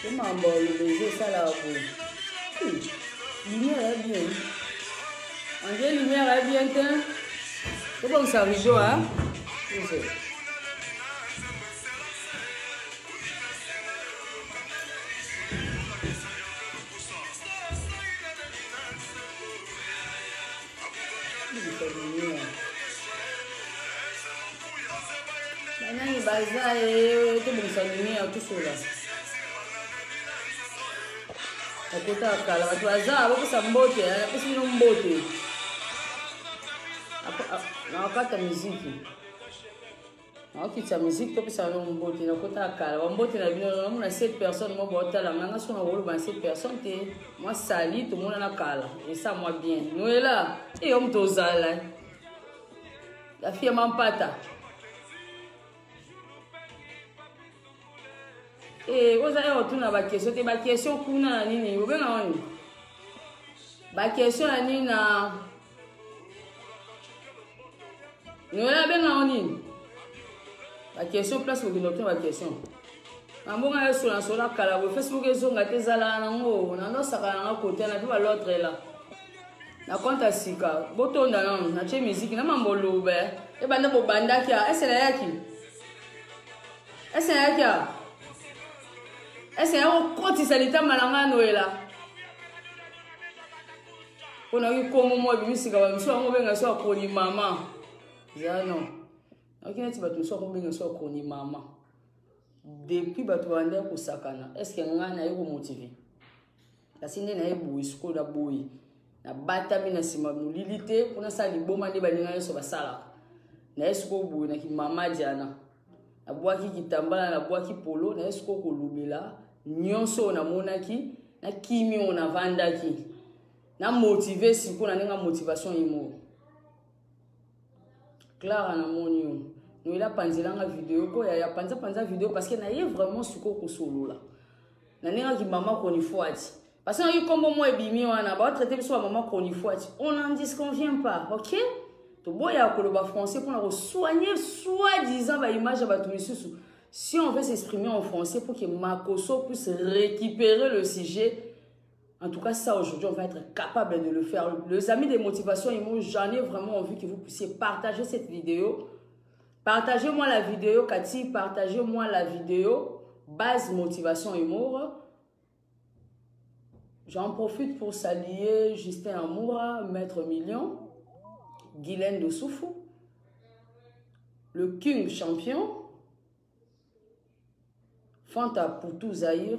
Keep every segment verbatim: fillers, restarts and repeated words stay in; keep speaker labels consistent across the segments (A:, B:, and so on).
A: Comment le baiser ça là pour lumière est bien. On dit lumière est bien teint. C'est comme ça rideau hein. Maintenant il baza et tout bon ça lumière tout ça là. Akota kala watu waza wakusa mbote eh pesi no mbote na wakata muziki na wakita muziki to pesa no mbote na kota kala wa mbote na bino na sept personnes mo bota la manga so na wolo ba sept personnes te moi sali tout monde na kala et ça moi bien nous est là et on tozala la fille mampata eh oza yo tuna ba question te ba question kuna na nini obenga oni ba question na nini na nola benga oni ba question place ko dinoto ba question ambonga yo sur sur la kala ko Facebook ezonga te zala na ngo na ndo saka na côté na ba l'autre là na konta sika botonda na na che musique na mambolo be e banda bo banda kia esela yaki esela yaki est-ce que quand il s'est dit malanga noela on a eu comme moi bi misika ba miso ngo benga so ko ni mama ya non akina ti bato so ko benga so ko ni mama depuis bato bande ko sakana est-ce que ngana yo motiver kasi ndena e boyi sko da boyi na bata mina sima mulilité kuna sa liboma ne baninga so basala na esko boyi na ki mama diana na boaki kitambala na boaki polo na esko ko lubela nyonso na monaki na kimi ona vandaki na motiver siko na nga motivation imo Clara na monio nous ila panzela nga vidéo ko ya ya panza panza vidéo parce que na ye vraiment siko ko solo la na nga ki mama ko ni foati parce que yo kombo mo ebimi wana ba traiter biso mama ko ni foati on n'en disconvient pas OK to boya ko le ba français pour na soigner soi-disant ba image ba tumisusu. Si on veut s'exprimer en français pour que Makoso puisse récupérer le sujet, en tout cas ça aujourd'hui on va être capable de le faire. Les amis des motivations, j'en ai vraiment envie que vous puissiez partager cette vidéo. Partagez-moi la vidéo, Cathy, partagez-moi la vidéo. Base motivation humour. J'en profite pour saluer Justin Amoura, Maître Million, Guylaine de Soufou, le King Champion, Fanta Poutou Zahir,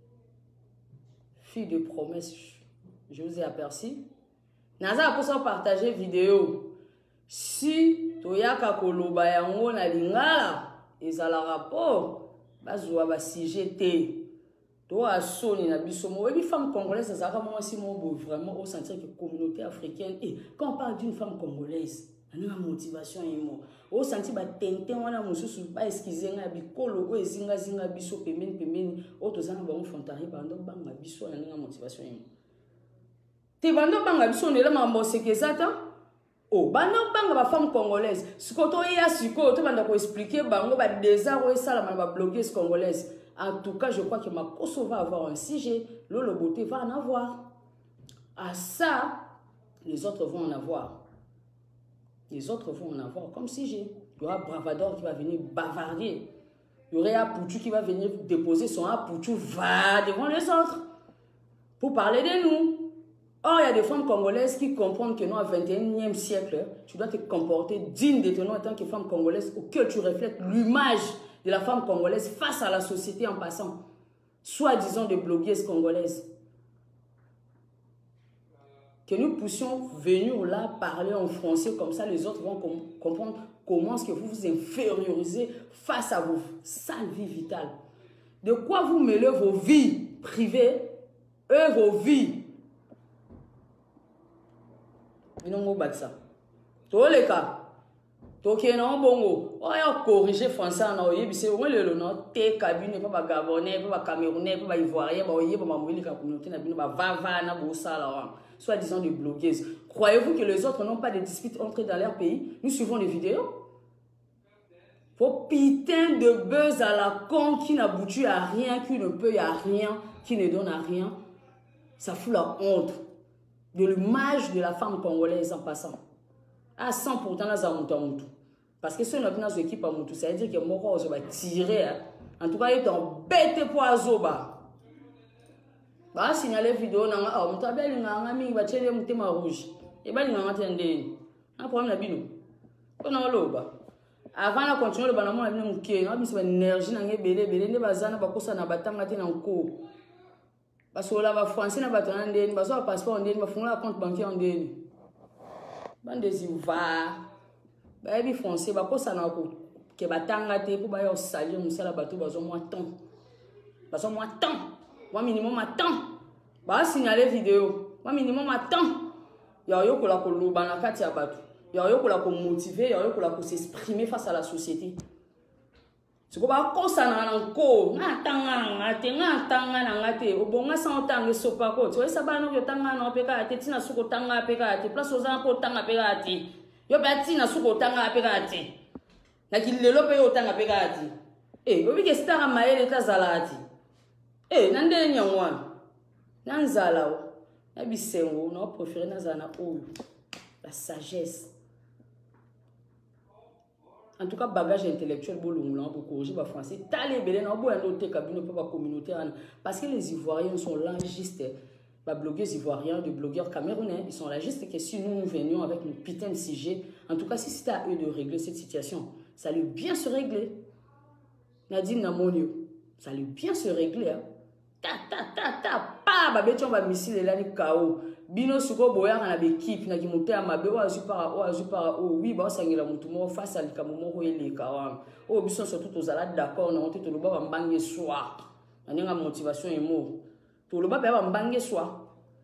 A: fille de promesse, je vous ai aperçu. Naza pour ça partager vidéo. Si toyaka koloba yango na lingala, ezala rapport, bazwa ba sujet te. To asoni na bisomo. Et les femmes congolaises, ça va moi si mon beau vraiment au sentir que communauté africaine. Et quand on parle d'une femme congolaise, on a une motivation imo. Au sentir ba tente wana mususu ba excuser nga bikolo o ezinga zinga biso pemeni pemeni o to zana ba on fontari bando banga biso na nga motivation imo. Te bando banga biso ne la mambo sekezata. Oh bando banga ba femme congolaise. Sikoto ya siko to banda ko expliquer bango ba désaro et ça la ba blogueuse congolaise. En tout cas, je crois que Makoso va avoir un sujet, Lolo Beauté va en avoir. À ça, les autres vont en avoir. Les autres vont en avoir comme sujet. Il y aura Bravador qui va venir bavarder. Il y aura Apoutou qui va venir déposer son Apoutou va devant les autres pour parler de nous. Or, il y a des femmes congolaises qui comprennent que nous, au vingt et unième siècle, tu dois te comporter digne de ton nom en tant que femme congolaise, auquel tu reflètes l'image de la femme congolaise face à la société en passant, soi-disant de blogueuses congolaises. Que nous puissions venir là parler en français, comme ça les autres vont com comprendre comment est-ce que vous vous infériorisez face à vos sales vies vitales. De quoi vous mêlez vos vies privées et vos vies. Ils n'ont pas ça. Tous les cas. Donc, il y a un bon mot. Il y a corriger français en oye. C'est où le nom? Té cabine, pas gabonais, pas camerounais, pas ivoirien, pas oye, pas mamouili, la communauté n'a pas va va na bossa là. Soit disant des blogueuses. Croyez-vous que les autres n'ont pas de disputes entre dans leur pays? Nous suivons les vidéos. Vos putain de buzz à la con qui n'aboutit à rien, qui ne peut à rien, qui ne donne à rien. Ça fout la honte de l'image de la femme congolaise en passant. À cent pour cent, dans un mouton. Parce que si on a une équipe à mouton, ça veut dire que mon corps va tirer. En tout cas, il est en bête pour Azoba. Bah, signaler vidéo, on a un tabel, on a un ami, va tirer un thème rouge. Et bien, il y a un attendé. Un problème, la bino. On a l'oba. Avant de continuer, le banalement a mis un pied. On a mis une énergie, on a mis belé, belé, on a bazana, on a battu, on a battu en cours. Parce que là, on français, on a battu en dé, on a passeport en dé, on a fondé un compte banquier en dé. Bande des ivoires. Bah, les français, bah, ça n'a pas que batanga te pour bah, salir, on s'est bateau, bah, on moins temps. Bah, on moins temps. Moi, minimum, à temps. Bah, signaler vidéo. Moi, minimum, à temps. Il y a eu que la coloba na kati ya bateau. Il y a eu que la motiver, il y a eu que la s'exprimer face à la société. C'est comme ça na nanko, na tanga na te, na tanga na te. Obonga sa tanga sopa ko. Tu vois ça ba no yo tanga na peka te tina suko tanga peka te. Place aux ans tanga peka te. Yo ba tina suko tanga peka te. Na kilelo pe yo tanga peka te. Eh, obi ke stara maele ta zalati. Eh, nande nyangwa. Nanzala. Na bisengo, na préféré nazana oyo. La sagesse. En tout cas, bagage intellectuel, pour corriger le français. Talé, belé, na bo noté cabine pour la communauté. Parce que les Ivoiriens sont là juste, les blogueurs ivoiriens, les blogueurs camerounais, ils sont là juste que si nous, nous venions avec une putain de sujet, en tout cas, si c'était à eux de régler cette situation, ça allait bien se régler. Nadine Namonio, ça allait bien se régler. Hein. Ta ta ta ta pa ba beton ba missile là ni kao bino suko boya na l'équipe na kimote ya mabe wa azu para o azu para o oui ba sangela mutu mo face à likamu mo ele kawa o biso surtout to zala d'accord na onte to lo ba mbange soir na motivation emo to lo ba ba mbange soir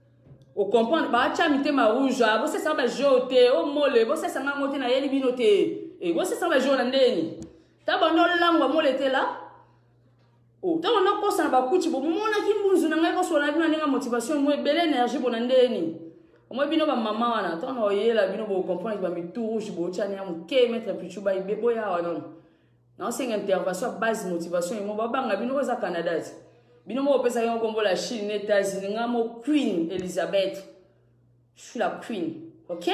A: o comprendre ba cha mitema rouge bo se ça ba jote o mole bo se ça nga mote na yeli bino te e bo se ça ba jona ndeni ta bondo langwa mole te là. Oh, tant on a quoi ça va coûter bon mon aki mbunzu na ngai ko so la bino ninga motivation mo belle énergie bona ndeni moi bino ba maman wana tant on yela bino bo comprendre ba mi tout rouge bo tchani am ke mettre pichu ba ibebo ya wana non c'est une intervention base motivation mo ba banga bino za Canada bino mo pesa yo kombo la Chine États-Unis nga mo Queen Elizabeth je suis la queen OK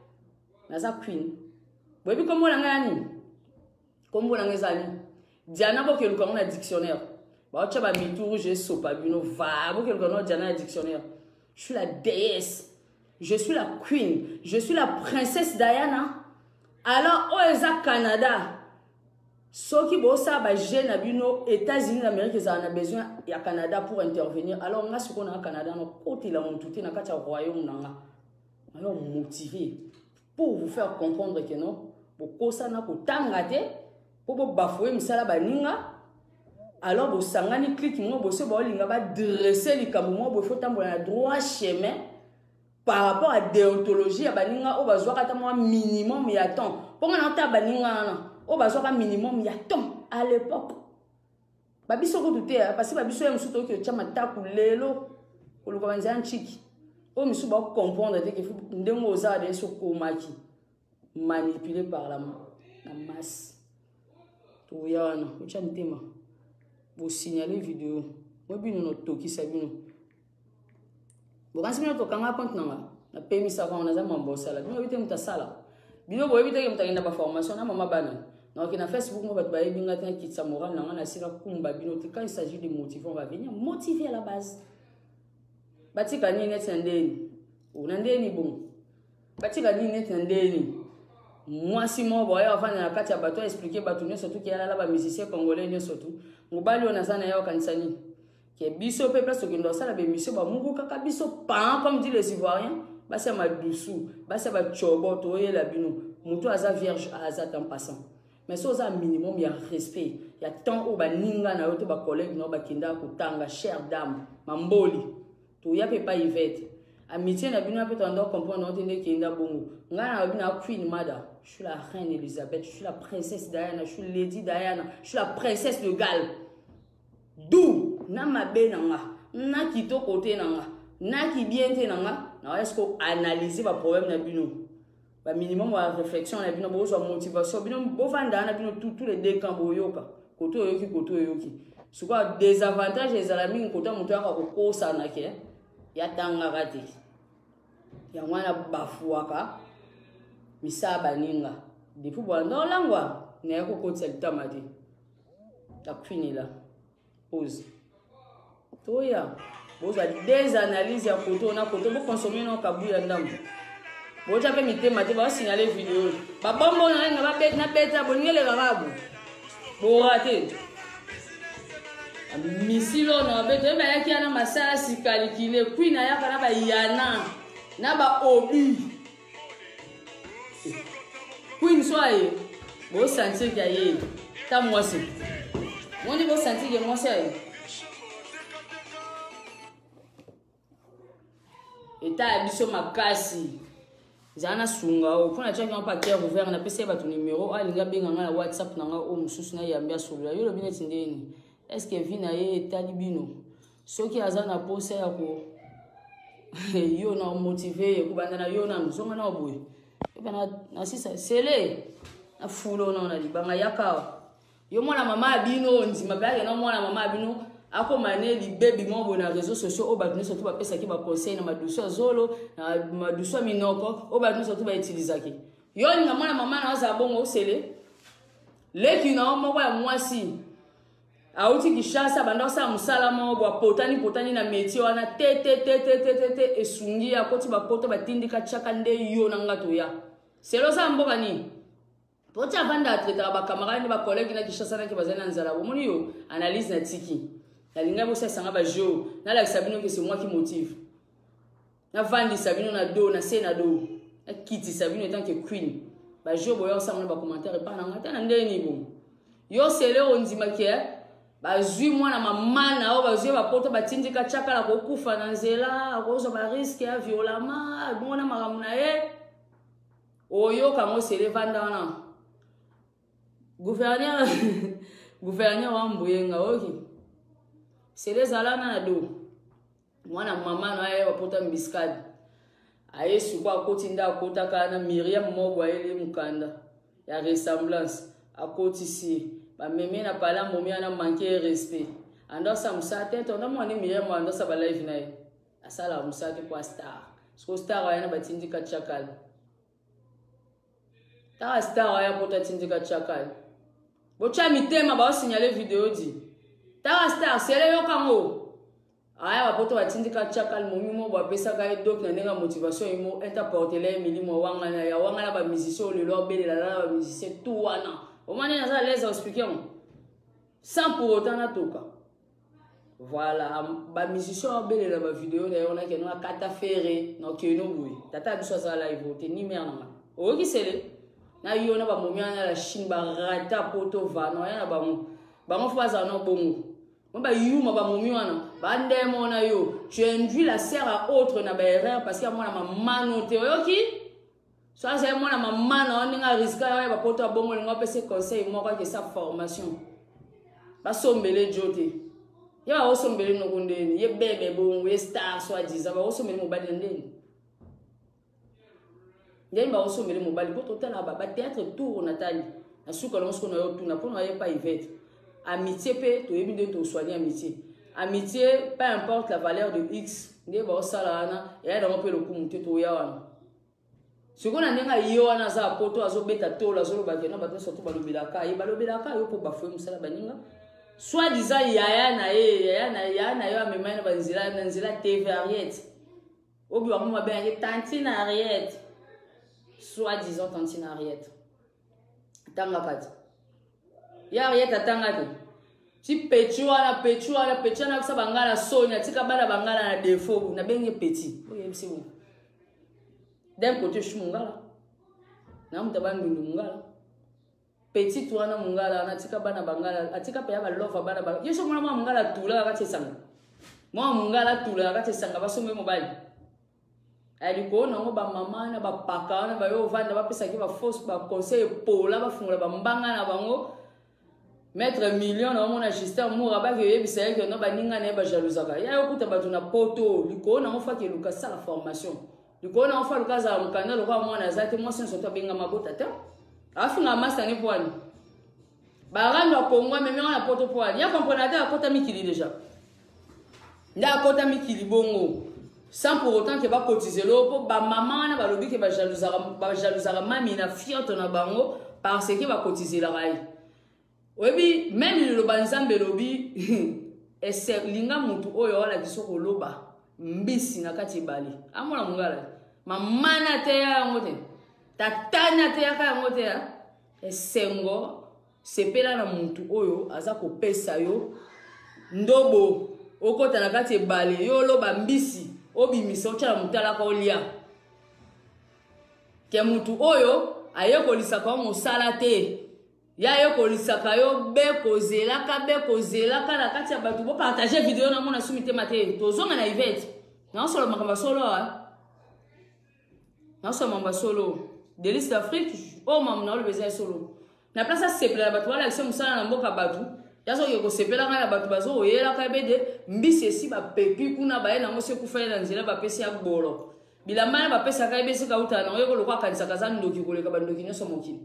A: naza queen bo bi kombo na ngani kombo na ngezani Diana bo ke lu na dictionnaire. Bah, tu vas me tour, je sais pas, bino va, vous quelqu'un d'autre, Diana, dictionnaire. Je suis la déesse, je suis la queen, je suis la princesse Diana. Alors, au Canada, ceux qui bossent à jeune, bino, États-Unis, l'Amérique, ils ont besoin, il y a Canada pour intervenir. Alors, on a ce qu'on a au Canada, on a côté la montée, on a royaume, alors motivé pour vous faire comprendre que non, pour que ça n'a pas tangate, pour vous bafouer, mais ça la baninga. Alors, vous sangani clic, vous avez dresser les camouements, vous faites un droit chemin par rapport à la déontologie. Vous avez un minimum, il y a temps. Pour un temps, vous avez un minimum, il y a temps. À l'époque, vous avez un parce que vous avez un souto qui est un takou lelo, vous avez un chic. Vous avez comprendre que vous avez un manipulé par la masse. Vous avez un thème. Vous signalez vidéo. Moi, je suis toki sabino. Vous quand vous tokanga compte nanga, na permis ça va on a jamais bossé là. Bino bité muta sala. Bino boy bité muta ina ba formation na mama bana. Donc na Facebook mo bat ba binga tan kitsa moral nanga na sira kumba bino te quand il s'agit de motiver on va venir motiver à la base. Batika ni net ndeni. O ndeni bon. Batika ni net ndeni. Moi si mon boy avant na kati ya bato expliquer bato ne surtout qu'il y a là ba musicien congolais ne surtout. Mobali on a ça na yo kanisani. Ke biso pe place que ndo ça la be monsieur ba mungu kaka biso pan comme dit les Ivoiriens, ba c'est ma doucou, ba c'est ba chobo to ye la bino. Mutu aza vierge aza en passant. Mais so za minimum il y a respect. Il y a tant au ba ninga na yo to ba collègue no ba kinda ko tanga chère dame, mamboli. To ya pe pas Yvette. Amitié na bino peut t'en comprendre on tende kinda bongo. Nga na bino queen mother. Je suis la reine Elisabeth, je suis la princesse Diana, je suis Lady Diana, je suis la princesse de Galles. D'où na mabe nanga, na kito côté nanga, na ki bien te nanga, na est-ce qu'on analyse le problème na bino. ba minimum wa réflexion na bino bozo motivation bino bovanda na bino tous les deux camps boyoka koto yoki koto yoki suka désavantage ezala mingi kota muto aka kokosa na ke ya tanga kati ya mwana bafuaka misaba ninga depuis bwanda langwa na yako kotsa tamati ta finila pause toya bozo des analyses ya koto na koto bo consommer no kabuya ndambo boja pe mitema te ba signaler vidéo ba bombo na nga ba bet na beta bonngele karabu bo raté misilo na beta ba yaki na masala si calculer queen na yaka na ba yana na ba obi queen soye bo sentir que aye ta moi c'est mon niveau sentir que moi c'est eta biso makasi zana sunga o pona chaki on paquet ouvert na pc ba ton numéro alinga benga na WhatsApp na nga o mususu na yambia sobla yo lo bineti ndeni est-ce que vina ye talibino soki azana posa ya ko yo na motiver ko banda na yo na mzonga na oboy e bana na sisa sele na fulo na na libanga yaka yo mwana mama abino ndima ba na mwana mama abino ako maneli baby mombo na réseaux sociaux o batuni surtout ba pesa ki ba conseil na maduso zolo na maduso minoko o batuni surtout ba utiliser ki yo nga mwana mama na za bongo sele leki na moko ya mwasi auti ki chasa bando sa musala mo bo potani potani na métier wana te te te te te te esungi ya koti ba poto ba tindika chaka nde yo na ngato ya selo sa mboka ni pota banda traiter ba camarade ba collègue na ki chasa na ki bazana nzala bo moni yo analyse na tiki la linga bosa sanga ba jo na la sabino que c'est moi qui motive na vandi sabino na do na se na do na kiti sabino tant que queen ba jo boyo sanga ba commentaire pa na ngata na ndeni bo yo sele onzima ke ba zui mwana mama na o ba zui ba poto ba tindika chaka la kokufa na nzela ko zo ba risque ya violama bona maramuna e oyo kango sele vanda na gouverneur gouverneur wa mbuyenga oki c'est les alana na do mwana mama na ye wapota mbiskadi aye suko akoti nda akota kana Miriam Mobo ele mukanda ya ressemblance akoti si ba meme na pala momi ana manquer respect ando sa musate to na mwana Miriam ando sa ba live na ye asala musate kwa star so star ayana batindika chakal ta star aya pota tindika chakal bocha mitema ba signaler vidéo di ta star sele yo kango aya bapoto batindika chakal momi mo ba pesa ka dok na nenga motivation imo interporter milimo wanga na ya wanga na ba musicien le lo belela la ba musicien tout wana o mane na za les expliquer sans pour autant na toka voilà ba musicien belela ba vidéo na yona ke no kata ferré no ke no boui tata biso za live te ni merna o ki sele na yona ba momi na la chine ba rata poto va no ya ba mo ba mo faza no bongo ba yuma ba momi wana bande mona yo tu induis la sœur à autre na ba erreur parce que moi na maman te oyoki ça c'est moi na maman na on nga risque ya ba poto bongo nga pese conseil mo ka ke sa formation ba sombele jote ya ba sombele no kundeni ye bebe bongo ye star so adiza ba sombele mo bali ndeni ndeni ba sombele mo bali poto tala ba théâtre tour natali na suka lonsko na yo tuna pour na ye pas Yvette. Amitié peut to yebi de to soigner amitié. Amitié, peu importe la valeur de X, ne ba osala na ya na pe lo kumunte to ya wana. Siko na ndenga yo wana za poto azo beta to la zo ba ke na ba to surtout ba lobela ka, ye ba lobela ka yo po ba fo musala baninga. Soit disant yaya na ye, yaya na ya na yo amema na banzila na nzila T V Ariette. Obi wa mo ba ye tantine Ariette. Soit disant tantine Ariette. Tanga kati. Ya yeta tanga te ti pechu ala pechu ala pechu na kusa bangala sonya tika bana bangala na défaut na benge petit oye msi wo d'un côté je mungala na mutaba ndundu mungala petit toi na mungala na tika bana bangala atika pe ya ba love bana ba yeso mwana mwa mungala tula ka tsanga mwa mungala tula ka tsanga basombe mobile ali ko na ngo ba mama na ba paka na ba yo vanda ba pesa ki ba force ba conseil pola ba fungula ba mbanga na bango mettre million na mona sister moura ba ke yebisa ke no baninga ne ba jalousaka ya yokuta batu na poto liko na mofa ke luka sa la formation likolo na ofa lukaza mukanda lokwa mwana azate mwasi nsoto benga mabota ta afinga master ni poani barando akongwa meme na poto poani ya comprendre ata akota mikili déjà nda akota mikili bongo sans pour autant que ba cotiser lo ba maman na ba lobi que ba jalousara ba jalousara mami na fioto na bango parce que ba cotiser la rai obi même le banzambe lobi et c'est linga mutu oyo wala kisoko loba mbisi na kati bali amona mungala mamana te ya ngote tatana te ya ka ngote ya esengo sepela na mutu oyo aza ko pesa yo ndobo okota na kati bali yo loba mbisi obimisa ochala mutala ka olia ke mutu oyo ayekolisaka mosala te ya ayekolisaka yo be kozelaka be kozelaka na kati ya bato bo partager video na mona sumi te mate tozonga na Yvette na solo makamba solo na solo makamba solo de l'Est d'Afrique oh mam na le besoin solo na place sepela bato wala action musala na mboka bato yaso yoko sepela na bato bazo oyela ka bede mbisi esi ba pepi kuna ba na mose kufanya na nzela ba pesi ya bolo bilamba ba pesa ka besi ka utana oyeko lokwa kanisa kazani ndoki koleka bandoki nyoso mokili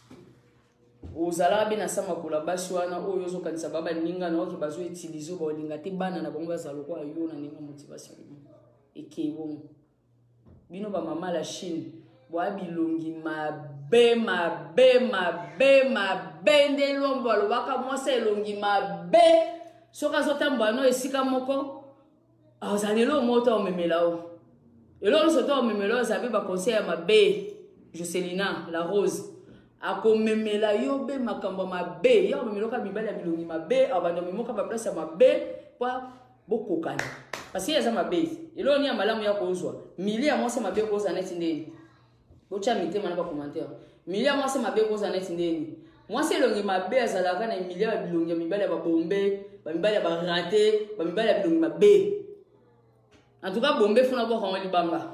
A: ozala bina sama kula basi wana oyo zo kanisa baba ninga na oki bazo utiliser ba linga te bana na bango za lokwa yo na ninga motivation ekebo bino ba mama la Chine wa bilongi mabe mabe mabe mabe nde lombo lobaka mwasa elongi mabe soka zotambo no esika moko azalelo moto omemela o elo soto omemela zabe ba conseil mabe Jocelina la Rose akomemela yo be makambo mabe yo omemela ka bibala bilongi mabe abando memoka ba place mabe kwa bokokana parce que yaza mabe elo ni amalamu ya kozwa milia mwasa mabe koza neti ndeni bocha mitema na ba commentaire milia mwasa mabe koza neti ndeni mwasa elongi mabe azalaka na milia bilongi mibala ba bombe ba mibala ba raté ba mibala bilongi mabe en tout cas bombe funa bo kwa libanga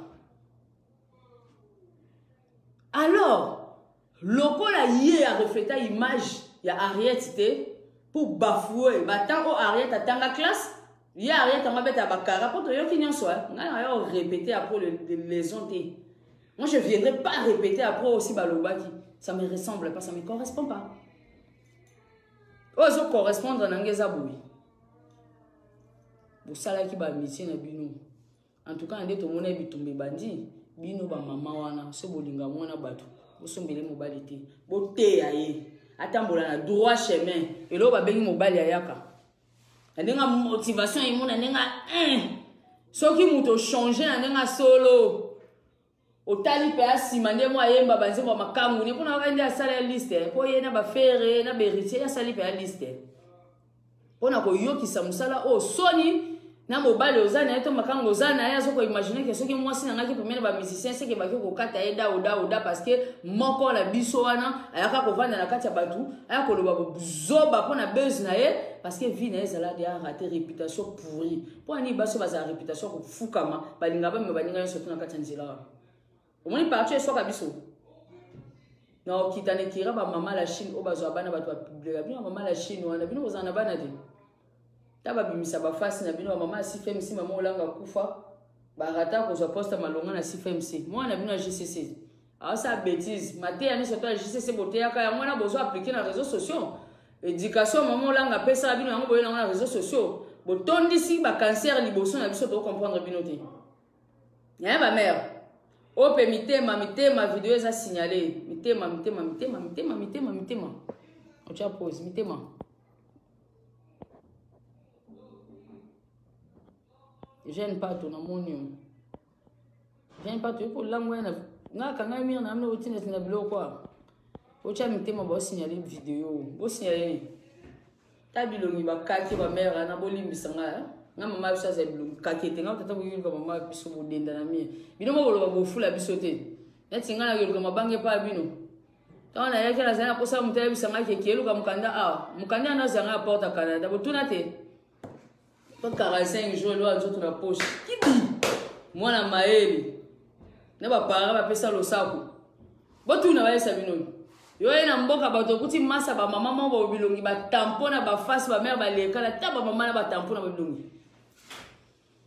A: alors lokola yé a refléter image ya Ariette te pour bafouer batango Ariette atanga classe y a Ariette on va mettre à bakara pour yo ki nyonso nga yo répéter après les leçons te moi je viendrai pas répéter après aussi balobaki ça me ressemble pas ça me correspond pas ozo correspondre na ngeza boui bo sala ki ba métier na bino en tout cas ande to mona bitumbe bandi bino ba mama wana so bolinga mwana bato bosombele mobali te bote aye atambola na droit chemin elo ba bengi mobali ayaka ndenga motivation imona ndenga un soki muto changer na ndenga solo otali pe asima nde mo ayemba banzemba makangu ni pona ka ndia sala liste po yena ba fere na beritier ya sali pe liste pona ko yokisa musala o soni na mobali ozana eto makango ozana ya soko imaginer que soki mwasi na ngaki pemene ba musicien c'est que ba ko kata eda oda oda parce que moko la biso wana ayaka ko vanda na kati ya batu ayako loba zoba pona buzz na ye parce que vie na ezala de rater réputation pourrie po ani baso ba za réputation ko fukama balinga ba me baninga surtout na kati ya nzela omoni parti so ka biso na okitane kira ba mama la Chine obazo bana batu ba publier bino mama la Chine wana bino ozana bana de taba bimisa ba face na bino mama si F M C mama olanga kufa ba rata ko zo poste malonga na si F M C moi na bino G C C ah ça bêtise maté ani surtout G C C boté ya ka mwana bozo appliquer na réseaux sociaux éducation mama olanga pesa bino yango boyena na réseaux sociaux botondi si ba cancer liboso na biso to comprendre bino te ya ba mère ope mitema mitema video eza signalé mitema mitema mitema mitema mitema mitema ocha pause mitema j'aime pas ton amonio j'aime pas tu pour langue na nga kanga mi na amno otina na bilo kwa ocha mitema ba signalé video bo signalé tabilongi ba kaki ba mère na bolimbisa nga nga mama biso za bilongi kakete nga tata boyini ba mama biso bodenda na mie bino mo bolo ba bofula biso te neti nga na yelo mabange pa bino tona yake na zana posa mutaya bisanga ke kelu ka mukanda a mukanda na zanga porta Canada botuna te to quarante-cinq jours lo azo tuna poche kibi mwana maeli na ba para ba pesa lo sako botuna ba esa bino yo ena mboka bato kuti masa ba mama mo ba bilongi ba tampona ba face ba mère ba lekala ta ba mama na ba tampona ba bilongi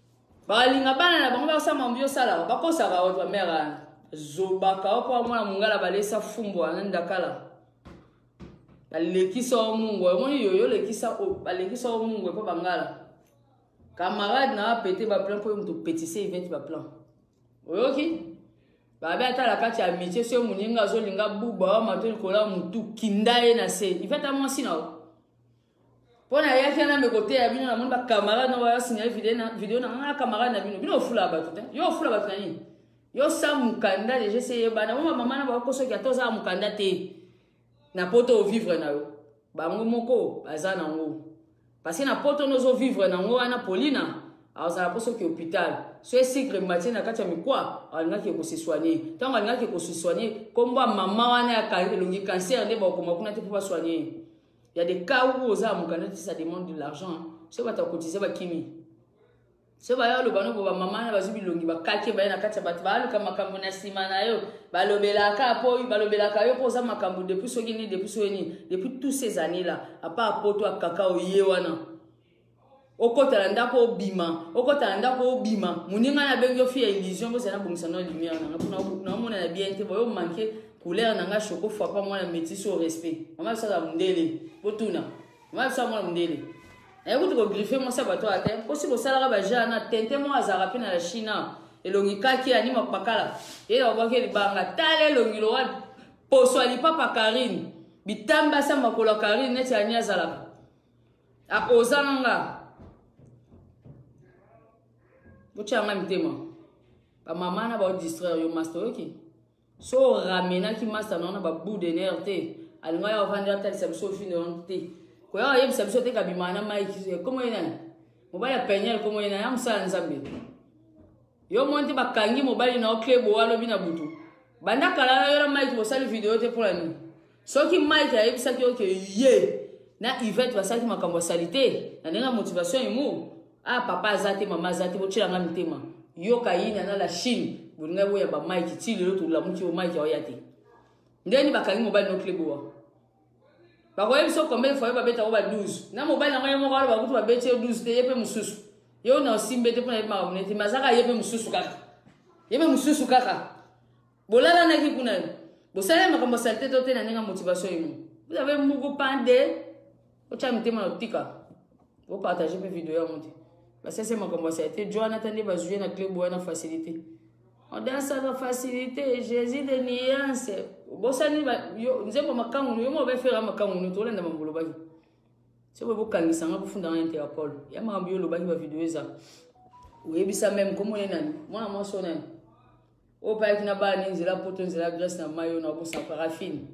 A: balinga bana na bango basama mbio sala bakosaka wa mère zobaka opo mwana mungala balesa fumbo ananda kala balekisa omungo moni yoyo lekisa balekisa omungo po bangala camarade na pété ba plan po muto pétisser event ba plan oyoki ba ba ta la kati ya métier so muninga zo linga buba mato kola mutu kindaye na se event a moi sina pona yaki na me côté ya bino na mon ba camarade no ba signaler vidéo na vidéo na na camarade na bino bino fula ba tout yo fula ba tani yo sa mukanda je sais bana mama mama na ba ko so ki atoza mukanda te na poto vivre na yo bango moko baza na ngo parce que na poto nozo vivre na ngo ana Paulina azala poso ki hôpital so esikre matin na kati ya mikwa alinga ki ko se soigner tant alinga ki ko se soigner komba mama wana ya kalongi cancer de ba ko makuna te pour soigner. Il y a des cas où aux âmes ça demande de l'argent c'est pas ta cotiser ba kimi c'est ba yo bano ba mama na bazubi longi ba kake ba na kati ya bat ba luka makambo na sima na yo ba lobelaka po ba lobelaka yo poza makambo depuis so gini depuis so ni depuis tous ces années là à part poto a kakao ye wana okota ndako bima okota ndako bima muninga na bengo fi illusion bo sana bongisa no lumière na kuna na mona na bien te bo yo manquer couleur na nga choko fois pas moi na métis au respect mama ça la mundele potuna mama ça moi mundele et vous te griffer moi ça ba toi atteint possible ça la ba jana tente moi azara pe na la China elongi kaki anima pakala et la ba ke libanga tale longi lo wa poso ali papa Karine bitamba sa makolo Karine net ya nya zala a ozanga bochanga mtema ba mama na ba distraire yo master ok so ramena ki master na ba bout de nerf te alinga ya vendre tel ça so fin de te ko ya yeb ça so te kabimana mai comment ina mobile ya penyel comment ina ya msa nzambe yo monte bakangi mobile na okle bo walo bina butu banda kala yo mai ko sali video te pour la nuit so ki mai ya yeb ça ki ok ye na event ba saki makambo salite na nenga motivation imu ah papa zate mama zate bo chila ngam tema yo kayina na la Chine bunga bo ya ba mic ti le to la muti o mic ya yate ndeni bakangi mobile no club wa ba ko yem so combien fois ba beta ba douze na mobile na ngamo ba ba kutu ba beta douze te yepe mususu yo na simbe te pona ma muneti mazaka yepe mususu kaka yepe mususu kaka bolala na ki kuna bo sala makambo salite to te na nenga motivation imu vous avez mugo pande o cha mtema no tika vous partagez mes vidéos à monter. Parce que c'est ma commencé. Joan attendait va jouer dans le club ou facilité. On danse à la facilité. Jésus de nuance. Bossani va yo nze ko makangu yo mo be faire makangu to lenda mambo lobaki. C'est bo kangisa nga kufunda na Interpol. Ya mambo yo lobaki ba vidéo za. Uyebisa même comment est nani. Moi moi so nani. O pa kina ba ni nzela poto nzela grace na mayo na bosa parafine.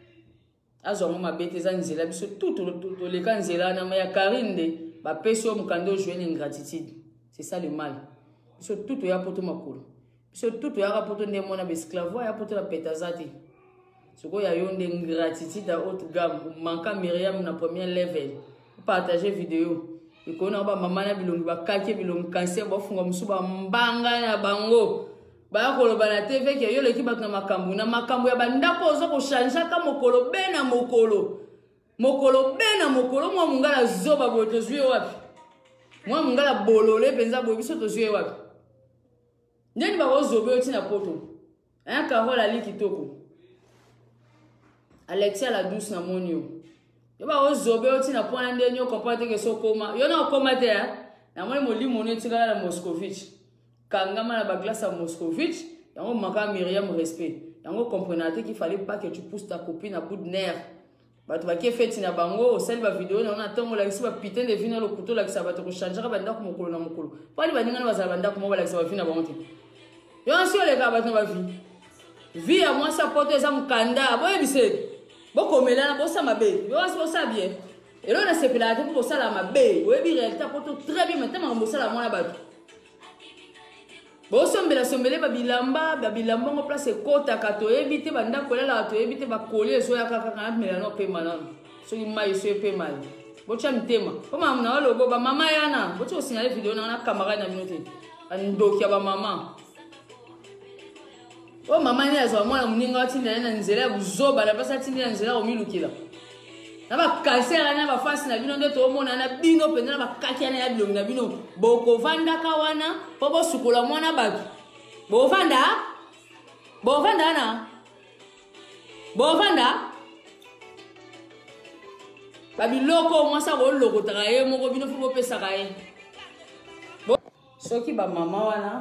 A: Azo mo mabete za nzela biso tout tout les kan nzela na maya Karinde. Ba peso mukando jouer l'ingratitude. C'est ça le mal. Biso tout ya poto makolo. Biso tout ya rapoto nde mona besclavo ya poto la petazati. Soko ya yonde ingratitude à haute gamme. Manka Myriam na premier level. Partager vidéo. Ikona ba mama na bilongi ba kake bilongi cancer ba funga musuba mbanga na bango. Ba ko loba na T V ke yo l'équipe na makambu na makambu ya bandako zo ko changer ka mokolo be na mokolo. Mokolo bena mokolo mwa mungala zoba bo to zwe wapi mwa mungala bolole penza bo biso to zwe wapi ndeni ba ko zobe oti na poto un Carole ali kitoko Alexia la douce na monio yo ba ko zobe oti na pona ndeni yo comprendre que so koma yo na koma te na moni molimo ne tika la Moscovitch kangama na ba glace à Moscovitch yango maka Myriam respect yango comprenez qu'il fallait pas que tu pousses ta copine à bout de nerf. Bato ba ke feti na bango osali ba vidéo na ona tongo la kisi ba putain de vina lo couteau la kisa bato ko changer ba ndako mokolo na mokolo pali ba ninga na bazala ndako mo ba la kisa ba vina ba monte yo ansi ole ka bato ba vi vi ya moi sa poto eza mukanda boye bise boko melana bo sa mabe yo ansi bo sa bien et là on a sepela te pour ça la mabe boye bi réalité poto très bien maintenant mo sala mo na bato bo sombela sombele ba bilamba ba bilamba ngo place kota kato ebite ba ndako lela to ebite ba coller so ya kaka kana melano pe malano so imai so pe mal bo cha mtema ko mama na lo ba mama yana bo to signale vidéo na na camera na minute andoki ba mama o mama ni azo mwana muninga watinda na nzela buzoba la pasa tinda nzela o milukila na ba cancer na ba face na bino nde to mona na bino penza na ba kakia na bilongi na bino boko vanda ka wana po bo sukola mwana batu bo vanda bo vanda na bo vanda ba biloko mwasa ko loko traye moko bino fo bo pesa kae soki ba mama wana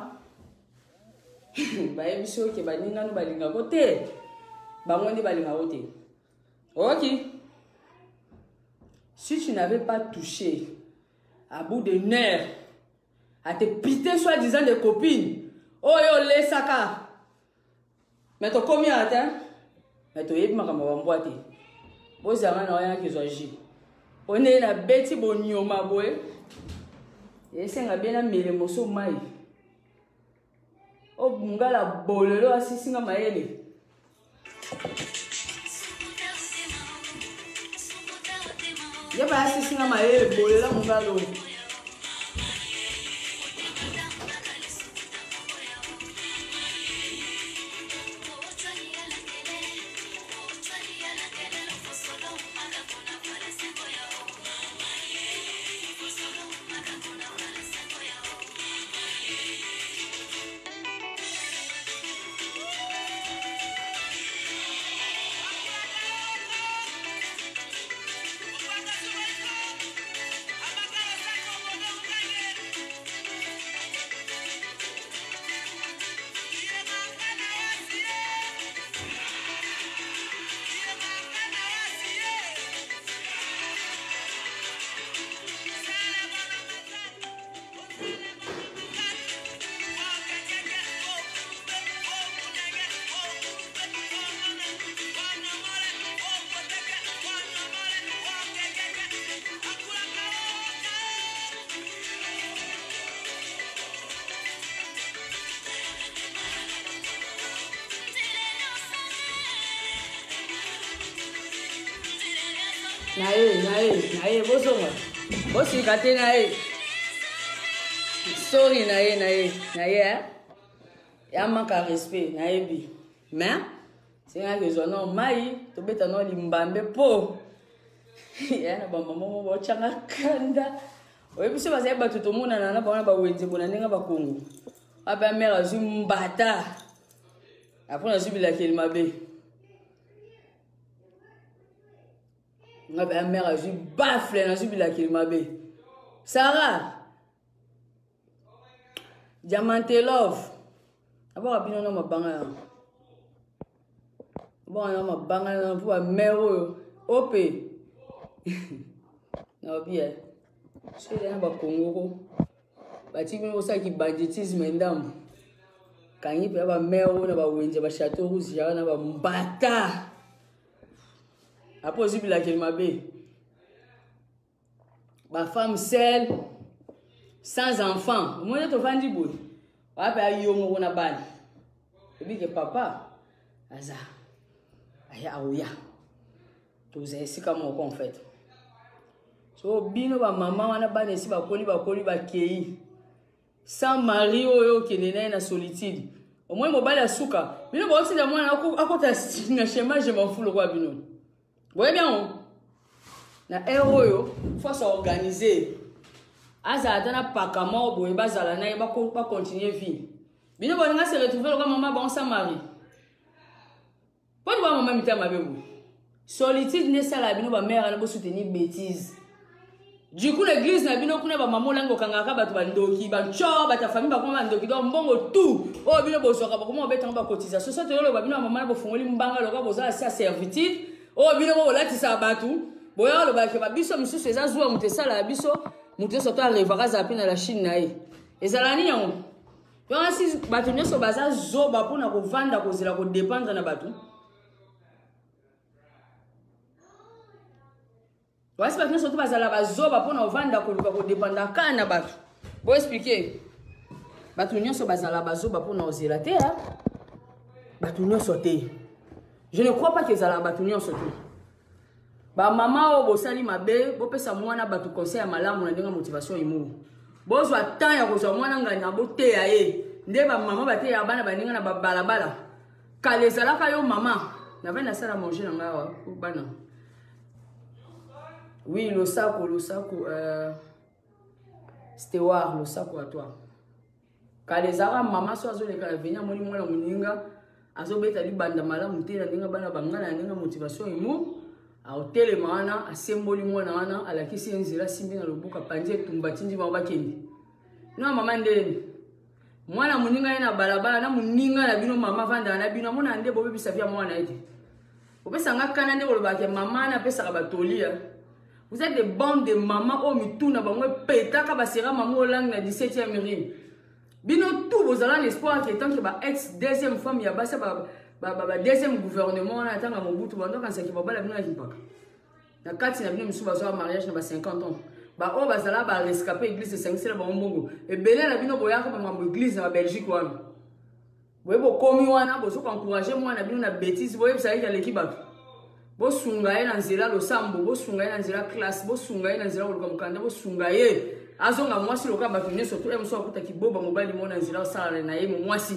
A: ba ebiso ke ba ninga no balinga kote ba ngondi balinga kote. Ok. Si tu n'avais pas touché à bout de nerfs à te piter soi-disant des copines, oh yo les saka, mais tu combien à terre? Mais tu es ma camarade boîte. Vous avez un rien qui soit agi. On est la bête bonio ma boue. Et c'est un bien mais les morceaux maï. Oh bunga la bolelo assisi nga maele. Ya ba assisi nga maele bolela bunga lo. Nae, nae, nae, bosonga. Bosi kate nae. Sorry nae, nae, nae, hein. Ya manka respect, nae bi. Mais, c'est un raisonnement mai, to beta no limbambe po. Ya na ba mama mo bo changa kanda. Oye biso ba zeba to mona na na ba ba wenze bona ninga ba Congo. Aba mera zumbata. Après na subila kelma be. Ma mère a eu baffle dans une ville qui m'a bé. Sarah, Diamante Love. D'abord, à bien, on m'a bangé. Bon, on m'a bangé pour la mère. O P. Non, bien. Je suis là, au Congo. Tu vois, ça qui banditisme, madame. Quand il y a ma mère, on a un château rouge, on a un bâtard. Après, la qu'elle m'a bé. Ma femme seule, sans enfant. Moi, je te vends du bout. Après, je suis un ban. Je dis que papa, Aza, Aya Aouya. Tu sais, c'est comme moi en fait. So, bino ba maman, on a ban ici, ba koli, ba koli, ba kei. Sans mari, oh, qui n'est pas solitude. Au moins, je vais à souka. Bino, ba aussi, de moi, à côté de schéma, je m'en fous le roi bino. Vous voyez bien, na héros, il faut s'organiser. Aza atana pakama au boye bazala na yeba ko pas continuer vie. Bino bonga se retrouver le maman bon sans mari. Pas de maman mita mabebu. Solitude ne sala bino ba mère na bo soutenir bêtise. Du coup l'église na bino kuna ba maman lango kangaka ba to bandoki ba cho ba ta famille ba ko bandoki donc mbongo tout. Oh bino bo soka ba ko mo betanga ba cotisation. So to lo ba bino maman bo fongoli mbanga lo ka bo za servitude. Oh, bien, on l'a dit ça, batou. Boya, le bac, biso, monsieur, c'est ça, zoua, mouté ça, la biso, mouté surtout à rêver à zapper dans la Chine, naï. Et ça, la ni, on. Donc, si batou, nous sommes basés, zo, bapou, n'a pas vendre, à cause de la côte dépendre, na batou. Ouais, c'est batou, surtout basés à la base, zo, bapou, n'a pas vendre, à cause de la côte dépendre, à can, na batou. Pour expliquer. Batou, nous sommes basés à la base, zo, bapou, n'a osé la terre. Batou, nous sommes je ne crois pas que ça la batunion surtout. Ba maman o bosali mabe, bo pesa mwana batu conseil ya malamu na ndenga motivation imu. Bo zo atan ya ko zo mwana ngana bo te ya e. Nde ba maman ba te ya bana ba ninga na ba balabala. Kale zala ka yo maman. Na vena sala manger na ngawa ku bana. Oui, le sac, le sac, euh, Steward, le sac à toi. Quand les arabes, maman, soit les cas, venir, mon moi, la moninga, azobeta li banda mala mutela ninga bana bangana ninga motivation imu, a hôtel mana, a symbole moi na ana, a la kisi enzira simbi na lobuka panje tumbatindi mamba kendi. Non maman ndeni. Moi na moninga ina balabala na moninga na bino mama vanda na bino mona nde bobe bisavia mwana ete. Opesa nga kana nde boloba ke mama na pesa ka batolia. Vous êtes des bandes de mamans au mitou na bango peta ka basera maman lang na dix-septième rime. Bino tout vos allants l'espoir que tant que ba ex deuxième femme ya basa ba ba ba deuxième gouvernement na tanga Mobutu bando quand ça ki baba la bino na kipaka. Na kati na bino misu bazo mariage na ba cinquante ans. Ba o bazala ba rescapé église de cinq cents ba mbongo. E belé na bino boyaka ba mambo église na Belgique wana. Boye bo komi wana bozo encourager moi na bino na bêtise boye ça ya l'équipe ba. Bo sungaye na nzela lo sambo, bo sungaye na nzela classe, bo sungaye na nzela lo kamukanda, bo sungaye azonga mwasi lo ka batu ne surtout em so akuta kiboba mobali mona nzela sala na ye mwasi.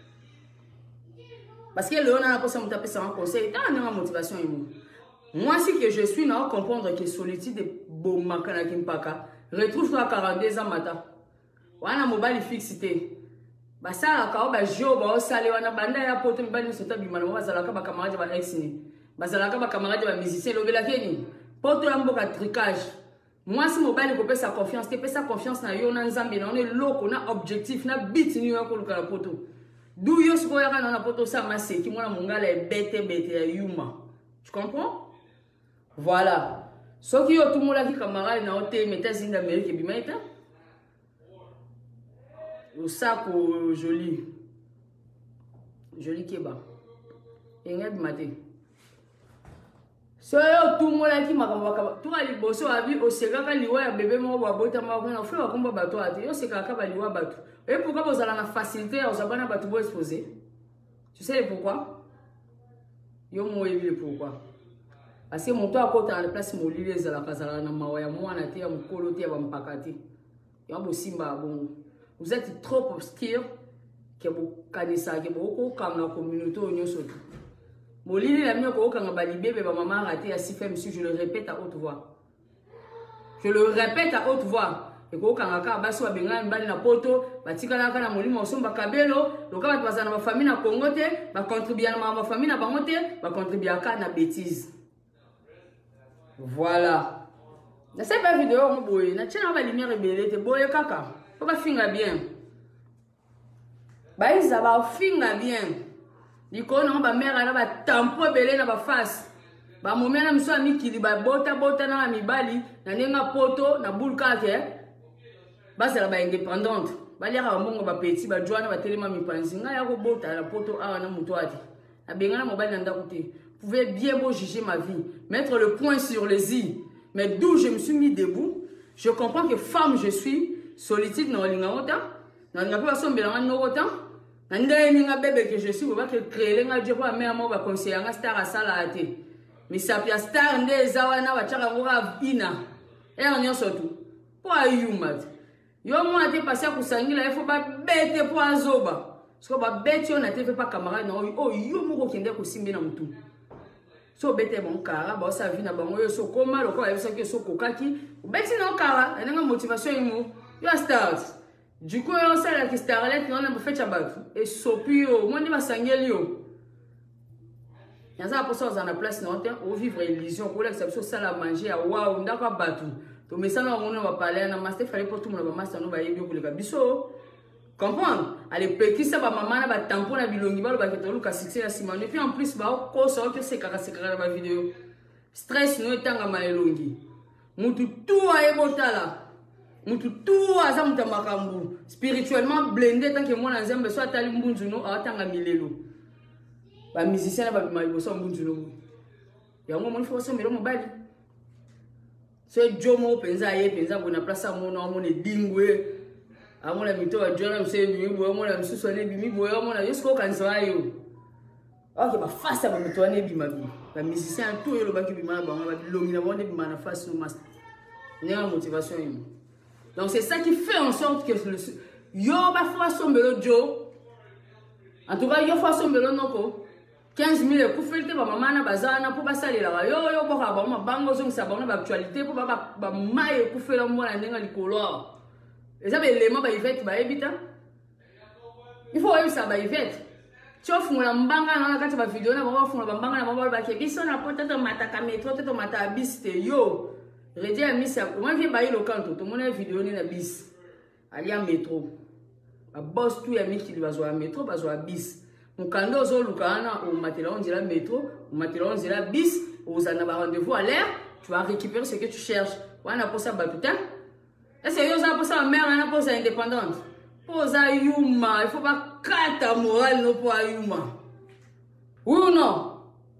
A: Parce que le on a pas ça mutape ça un conseil, ta na motivation yimo. Moi si que je suis na comprendre que solitude de bomaka na kimpaka, retrouve-toi à quarante-deux ans mata. Wana mobali fixité. Ba sala ka ba jo ba osale wana banda ya poto mibali sota bimana ba sala ka ba camarade ba ex ni. Bazalaka ba camarade ba musicien lobela keni poto ya mboka tricage moi si mobile ko pesa confiance te pesa confiance na yo na nzambe na on est loko na objectif na bit ni yo ko luka poto du yo siko ya kana na poto sa maseki mona mongala e bete bete ya yuma tu comprends voilà ce qui yo tout mola ki camarade na ote metasi d'Amérique bimaita le sac joli joli keba engad maté. So yo tout mola ki makambo tout ali boso abi oseka ka liwa ya bébé mo ba bota ma ko na fwa komba bato ate yo seka ka ba liwa bato et pourquoi vous allez na facilité aux abana bato bo exposer tu sais pourquoi yo mo yebi le pourquoi parce que mon to akota na place mo lile za la kazala na mawaya mwana te ya mukolo te ya bampakati yo bo simba bon vous êtes trop obscur que vous kanisa que beaucoup comme la communauté onyo soto. Molili la mioko kanga balibé ba maman raté à six femmes si je le répète à haute voix. Je le répète à haute voix. Et ko kanga ka baso benga mbali na poto batika na kana molimo osomba kabelo loka ba bazana ba famille na Congo te ba contribuer na ma famille na bango te ba contribuer ka na bêtise. Voilà. Na cette vidéo mo boye na tchena ba lumière rebelle te boye kaka. Faut ba finga bien. Ba isa ba finga bien. Diko na ba mère na ba tampo belé na ba face. Ba momena miso amikili ba bota bota na mibali na nenga poto na bulka ke. Ba sala ba indépendante. Ba lera mbongo ba petit ba joana ba telema mipanzi nga ya ko bota na poto awa na muto ati. Na benga na mobali na ndakuti. Vous pouvez bien beau juger ma vie, mettre le point sur les i. Mais d'où je me suis mis debout, je comprends que femme je suis, solitude na olinga ota, na nga pa sombela na ota. Nga bébé que je suis, on va créer nga Dieu pour mère moi va conseiller nga star à sala ate. Mais ça pia star nde zawana wa chaka ngora ina. Et on y surtout. Pour ayumat. Yo mo na te passer ku sangila il faut ba bête pour azoba. Parce que ba bête on na te fait pas camarade na oh yo mo ko kende ko simbe na mutu. So bête bon kara ba sa vie na bango yo so koma lo ko ya so ke so kokaki. Bête na kara, na nga motivation imo. Yo start. Du coup, on sait que Starlet, on a fait chabat. Et sopio, moi, je vais s'engager. Il y a ça pour ça, on a place, on vivre l'illusion, pour l'exception, ça la manger, waouh, on a pas battu. Donc, mais ça, on va parler, on a master, fallait pour tout le monde, master, on va y aller pour les gabisso. Comprendre? Allez, petit, ça va maman, va tampon, la bilongi, va le tout le succès, la simon. Et puis en plus, bah, quoi, ça, que c'est carré, c'est carré la vidéo. Stress, nous, tant à malelongi. Moutou, tout à ebotala. Mutu tout azam ta makambu spirituellement blindé tant que moi na nzambe soit tali mbunzu no atanga milelo ba musicien ba bimali so mbunzu no ya ngo moni fo so melo mobali so jomo penza ye penza bona place mo no mo ne dingwe amona mito wa jona mse bimi bo mo na msusu ne bimi bo mo na yesko kanso ayo ok ba face ba mito ne bima bi ba musicien tout yo lo ba ki bima ba ba longi na bonde bima na face no master ni a motivation yi. Donc c'est ça qui fait en sorte que le yo ba fois sombelo jo. En tout cas yo fois sombelo noko. quinze mille ekufi te ba mama na bazana pour basalela yo yo boka ba mabango zo ngisa ba actualité pour ba ba mai ekufi la mwana ndenga likolo. Eza ba élément ba Yvette ba ebita. Il faut aussi ça ba Yvette. Tu offres la mbanga na kati ba vidéo na ba offre ba mbanga na ba ba ke biso na pota to mataka metro to mata bis te yo. Redi a mis ça. Moi viens ba le canto to mona vidéo ni na bis. Ali a métro. A boss tout ya mi ki bazo a métro bazo a bis. Mukando zo lukana au matela on dira métro, au matela on dira bis, aux ana ba rendez-vous à l'air, tu vas récupérer ce que tu cherches. Wana pour ça ba putain. Est-ce que yo ça pour ça mère na pour ça indépendante. Pour ça yuma, il faut pas kata morale no pour yuma. Oui ou non?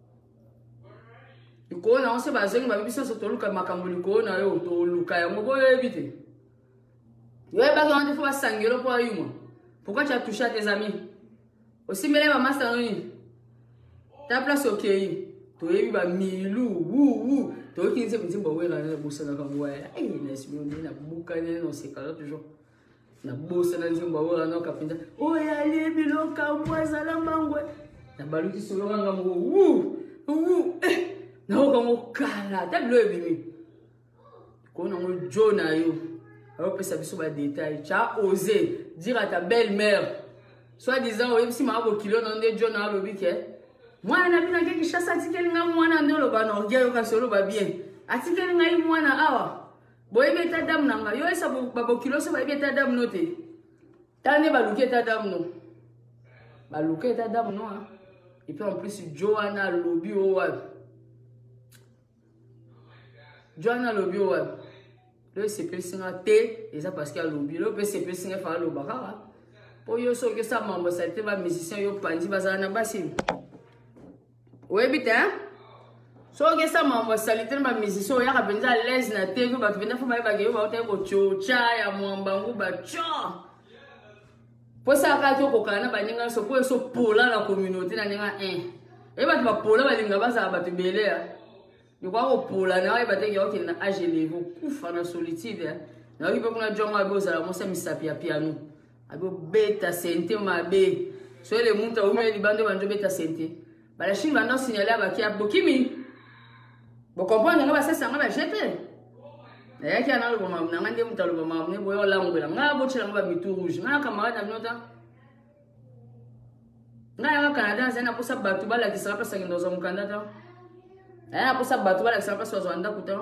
A: Iko na on se bazenga ba biso so to luka makambo liko na yo to luka ya mo boyo éviter. Yo ba ka on faut pas sangelo pour yuma. Pourquoi tu as touché à tes amis? Aussi mêlé ma master noni. Ta place ok. To yebi ba milu wu wu. To ki nse mtimba wela na bosa na kamwa. Eh na simi na buka ne no se kala toujours. Na bosa na ntimba wela na kapinda. O ya lebi lo kamwa zala mangwe. Na baluki solo nga mo wu wu. Na o kamo kala. Ta blo ebimi. Ko na mo jona yo. Alors que ça biso ba détail. Tu as osé dire à ta belle-mère. Soit disant, oui, si ma kilo non de John a lobby ke. Moi na bina ke ki chassa tikeli nga mwana ndo lo ba no gero ka solo ba bien. Atikeli nga yi mwana awa. Boye beta dam nanga. Yo esa ba kilo so ba beta dam note. Tane ba luke ta dam no. Ba luke ta dam no hein. Et puis en plus Joanna lobby o wa. Joanna lobby o wa. Le C P singa T et ça parce qu'il y a lobby. Le P C P singa fa lo ba. Pour yo so que ça membre ça te va musicien yo pandi bazana basi. Oui bita. So que ça membre ça te va musicien ya ka benza l'aise na te ko ba vena fa ba ke yo ba te ko chocha ya mwambangu ba cho. Pour ça ka to ko kana ba ninga so ko so pola la communauté na ninga un. E ba ba pola ba linga ba za ba te belé ya. Yo kwa ko pola na ba te yo ke na age levo kufa na solitude. Na yo ko na jonga bo za la mo sa misapi ya piano. Abo beta sente mabe so le munta ume libando banjo beta sente bala shin bando signaler ba ki abokimi bo comprendre nga ba sesa nga ba jeter na yaki ana lo mama na ngande munta lo mama ne boyo langwela nga bo chira nga ba mitu rouge nga camarade na binota nga ya Canada zena posa batu bala ki sera pasa ndozo mukanda ta na posa batu bala ki sera pasa wazanda kuta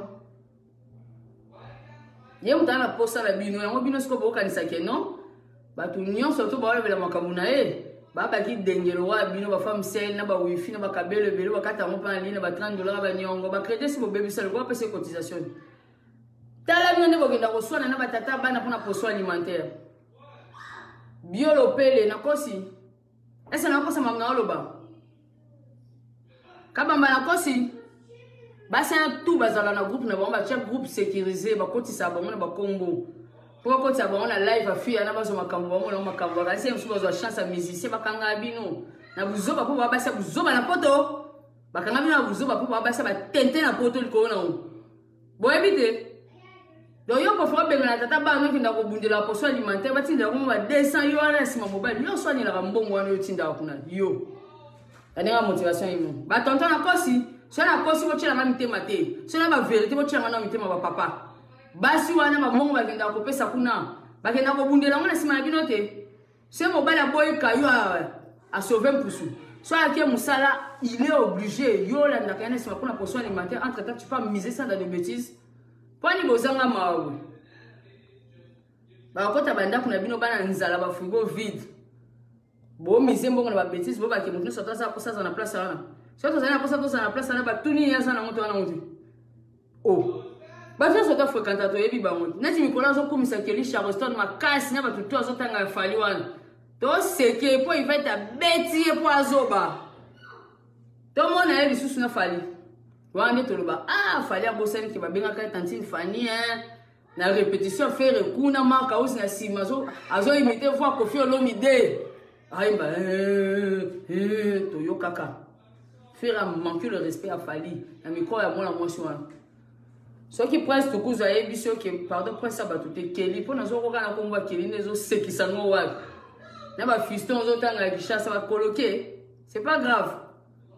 A: ye mutana posa la bino yango bino siko bo kanisa ke non. Batu nyon surtout ba wala makambu na e ba ba ki dengelo wa bino ba femme sel na ba wifi na ba kabelo belo ba kata mo pa na ba trente dollars ba nyongo ba crédit si bo bébé sel ko pese cotisation tala bino ne bo kenda ko swana na ba tata bana pona poso alimentaire biolo pele na kosi esa na kosa mamna oloba kabamba na kosi ba sa tout bazala na groupe na ba ba chef groupe sécurisé ba kotisa ba mona ba kombo. Pourquoi tu as bon la live à fuir na bazo makambo mo makambo ka c'est msuba zo chance à musicien bakanga bino na buzoba po ba sa buzoba na poto bakanga bino na buzoba po ba sa ba tente na poto liko na o bo ebite do yo ko fo be na tata ba no kinda ko bundela poso alimentaire ba tinda ko ba deux cents yo ala sima mobile yo so ni la mbongo wana yo tinda kuna yo ana motivation yimo ba tonton na kosi so na kosi ko chira ma mitema te so na ba vérité ko chira na mitema ba papa. Basi wana mamongo bagenda ko pesa kuna bagenda ko bundela ngona sima na binote c'est mon bala boy kayo a, a sauver mpusu so ake musala il est obligé yo la ndakana sima kuna poso alimentaire entre temps tu peux miser ça dans des bêtises pour ni bozanga mawe ba kota banda kuna bino bana nzala ba frigo vide bo miser mbongo na ba bêtises bo ba ke mutu sota sa posa na place wana so to za na posa to za na place na ba tuni ya sana moto wana moto oh. Bafia sota fréquentateur yebi bango. Nati mikola zo komisa keli charoston makasi na batu to zo tanga fali wana. To seke po il fait ta bêtise po azoba. To mona yebi susu na fali. Wande to loba ah fali abosani ke babenga ka tantine fani hein. Na répétition faire kuna marka aussi na sima zo azo imiter voix Koffi Olomide. Aimba eh to yo kaka. Faire manquer le respect à fali. Na mikola ya mona mwasi wana. Ceux qui prennent tout coup, avez vu ceux qui pardon prennent ça tout est Kelly pour nous autres quand on voit Kelly les autres c'est qui s'en va. N'a pas fiston aux autres qui chasse va coloquer. C'est pas grave.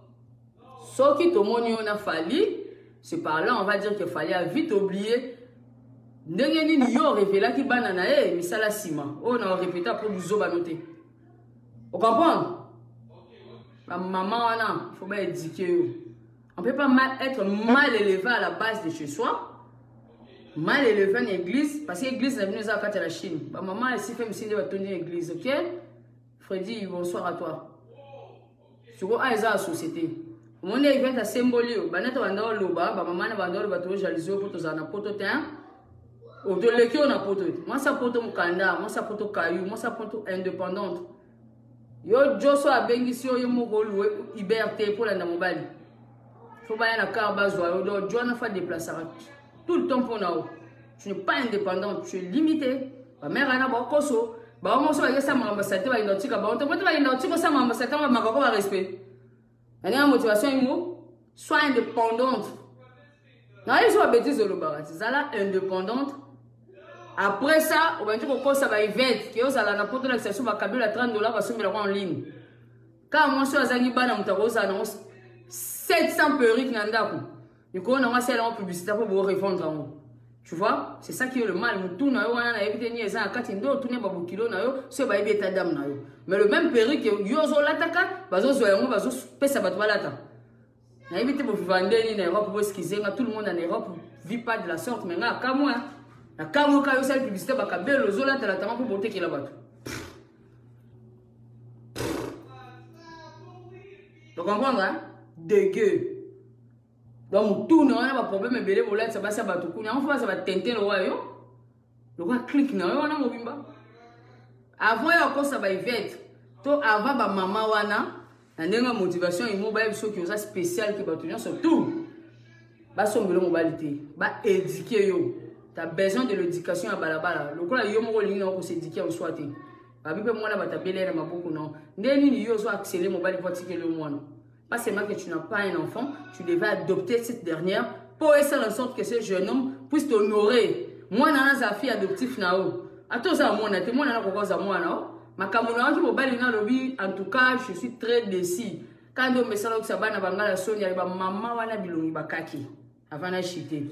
A: Ce qui te montre on a fallu, c'est par là on va dire qu'il fallait vite oublier. Ndenge ni yo révélé qui banana eh mais ça la ciment. On a répété pour nous obanoter. Vous comprenez? La maman il faut pas éduquer. On ne peut pas mal être mal élevé à la base de chez soi. Mal élevé en église, parce que l'église est venue à la Chine. Ma maman, elle s'est fait me signer de l'église, ok? Freddy, bonsoir à toi. Tu vois, ils ont la société. Mon est vient à symboliser. Banet va dans le bas, ma maman va dans le bateau, jalousio pour tous en apôtre teint. Au de l'équipe, on a apôtre. Moi, ça porte mon canard, moi, ça porte caillou, moi, ça porte indépendante. Yo, Josso a bénéficié, yo, mon rôle, liberté pour la namobali. Faut pas y aller à Carbazoa, yo, Joe n'a pas déplacé. Tout le temps pour nous. Tu n'es pas indépendante, tu es limité. Ma mère a un koso. Bah on va ça m'a ambassadé va identique bah on te peut va identique ça m'a ambassadé va m'a pas respect. Il y a une motivation immo sois indépendante. Non, ils sont bêtises au lobarat. Ça là indépendante. Après ça, on va dire que ça va y vite que ça la n'importe quelle accession va câbler à trente dollars va se mettre en ligne. Quand moi je suis à Zanzibar na mutako annonce sept cents perruques nandako. Du coup, on a fait la publicité pour vous répondre en haut. Tu vois, c'est ça qui est le mal. Tout le monde a évité de niaiser à quatre kilo, tout le monde a kilo, c'est pas éviter ta dame. Mais le même perruque, il y a un l'attaque, bazo zoyamo, bazo pesa batwalata. On a évité de vendre en Europe pour esquiser, tout le monde en Europe vit pas de la sorte. Mais là, comme moi, la camo quand il y a une publicité, bah kabel le zola t'as la tama pour porter qu'il a battu. Tu comprends, hein? Dégueu. Donc, tout le monde a un problème, mais ça va se battre. On va se tenter le roi. Le roi clique, non, on a mobimba. Avant, il y a encore ça va y vite. Avant, ma maman, wana, la dernière motivation, il m'a dit que c'est spécial qui va tenir surtout. Bah, son de mobilité. Bah, éduquer yo. Tu as besoin de l'éducation à balabala. Le coup, là, yo, mon rôle, il faut s'éduquer au soir. Bah, puis, moi, là, bah, ta belle, elle m'a beaucoup, non. N'est-ce pas, yo, soit accéléré, mobile, il faut tirer le mois, non. Pas seulement que tu n'as pas un enfant, tu devais adopter cette dernière pour faire en sorte que ce jeune homme puisse t'honorer. Moi, je suis une fille adoptive. Attends, ça, moi, je suis moi, ma en tout cas, je suis très déçu. Quand on me dit que ça va na Sonia, maman wana bilongi bakaki avant de chiter.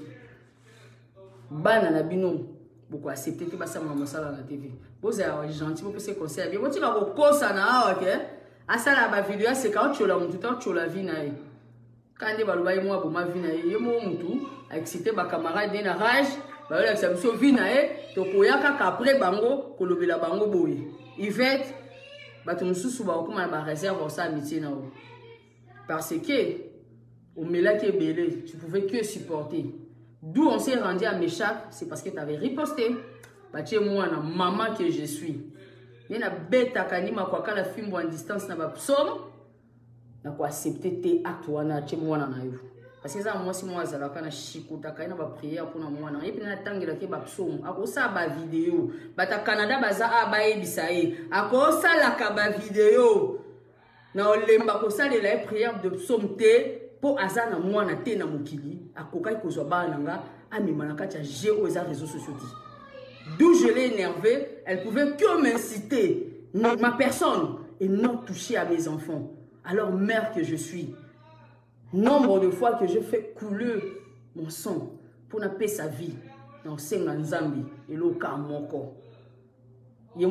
A: Bana na bino, beaucoup accepter que ça maman ça la T V. Vous êtes gentil, vous pouvez conseiller. Vous tu vas ko ça na OK. Asa la ba vidéo c'est quand tu la mutu tu la vie na e. Quand de baluba moi pour ma vie na e, mo mutu excité ba camarade na rage, ba la ça so vie na e, to koyaka après bango kolobela bango boye. Yvette ba to mususu ba okoma ba réserve ça amitié na o. Parce que au mela qui est belé, tu pouvais que supporter. D'où on s'est rendu à Méchac, c'est parce que tu avais riposté. Bah tu es moi na maman que je suis. Na beta kanima kwa kala fimbo en distance na ba psom na ko accepter tes actes wana che mwana na yo parce que ça moi si moi zala kana shikuta kana ba prière pour na mwana et puis na tangela ke ba psom akosa ba vidéo bata Canada baza aba ebisa e akosa la ka ba vidéo na olemba ko sala la prière de psom te po azana mwana te na mokili akokai ko zo ba nanga amema na kati ya géo les réseaux sociaux. D'où je l'ai énervé, elle pouvait que m'inciter, ma personne, et non toucher à mes enfants. Alors, mère que je suis, nombre de fois que je fais couler mon sang pour ne pas sa vie dans Sengan Zambi et l'Oka Moko. Je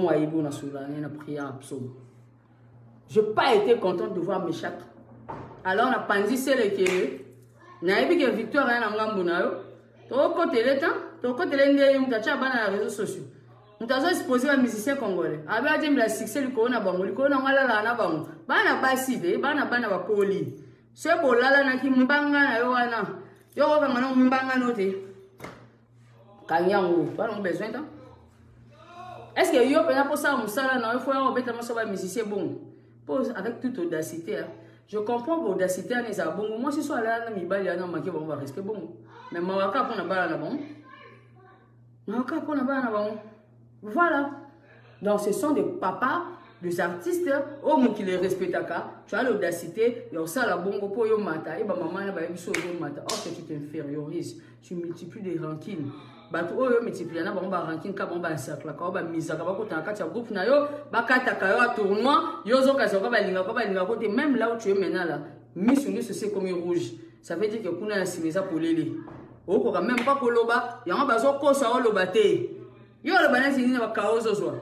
A: n'ai pas été contente de voir mes chats. Alors, on a pensé celle qui est. Na ebi que Victor a un ngambo na yo. To côté le temps, to côté le ndé on tacha bana na réseaux sociaux. On t'a exposé un musicien congolais. Aba dem la succès le corona bango, le corona ngala la na bango. Bana basi be, bana bana ba koli. Se bolala na ki mbanga na yo wana. Yo ko ngana mbanga note. Kanyango, pas on besoin tant. Est-ce que yo pena pour ça musala na il faut on beta mo so ba musicien bon. Pose avec toute audacité. Hein. Je comprends pour audacité à les abons. Moi, si soit là, je vais manquer bon respect bon. Mais je vais pas pour la bon. Je vais pas pour la bon. Voilà. Donc, ce sont des papas, des artistes, au moins qui les respectent. Tu as l'audacité, il y a ça la bongo pour yo mata. Et ma maman va y aller mata. Or que tu t'infériorises, tu multiplies des rankines. Bato oyo multiplier na ba ranking ka ba cercle ka ba mise ka ba ko ta kati ya groupe na yo ba kata ka yo tournoi yo zo ka zo ka ba linga ko ba linga ko te même là où tu es maintenant là mission de c'est comme rouge. Ça veut dire que kuna ya simeza polele. O ko même pas koloba, ya ba zo ko sa loba te. Yo le bana zini na kaozo zo.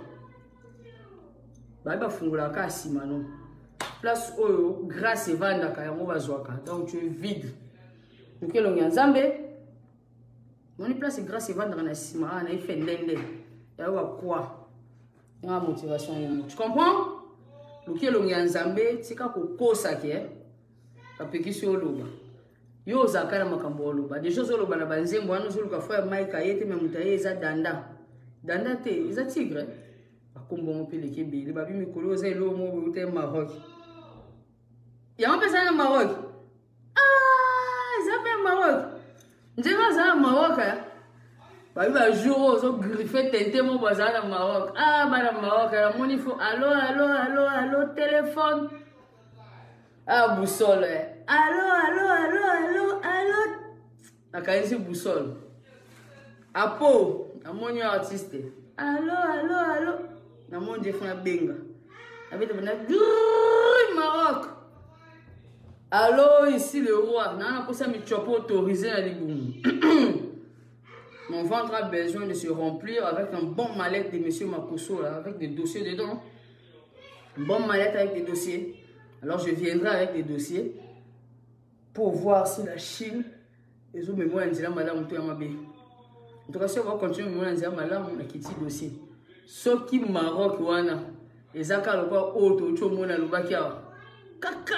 A: Ba ba fungula ka sima non. Place oyo grâce vanda ka yango bazwaka. Donc tu es vide. Donc le nyanzambe mon place grâce vanda na sima na fait ndende. Ya wa quoi? Ya motivation yemo. Tu comprends? Luki lo nyanzambe tika ko kosa ke. Ka pekisi oloba. Yo zakana makambo oloba. Des choses oloba na banzembo anu zo luka fa maika yete me mutaye eza danda. Danda te eza tigre. Akombo mo pele ke bele babi mikolo za elo mo ute Maroc. Ya on pesa na Maroc. Ah, ça fait Maroc. Njenga za Maroc. Babi ba jour zo griffer tente mo baza na Maroc. Ah, ba na Maroc la moni fo allo allo allo allo téléphone. Ah, boussole. Allo allo allo allo allo. Akaisi boussole. Apo, amoni artiste. Allo allo allo. Na mon Dieu fona benga. Avec le Maroc. Allô, ici le roi. Nana pour ça me chopo autorisé à l'Iboum. Mon ventre a besoin de se remplir avec un bon mallette de monsieur Makosso, là, avec des dossiers dedans. Un bon mallette avec des dossiers. Alors je viendrai avec des dossiers pour voir si la Chine et me moi en madame Toyamabe. En tout cas, si on va continuer à me dire madame, on a quitté le dossier. Ce qui Maroc wana ezaka lokwa auto chomona lubakia kaka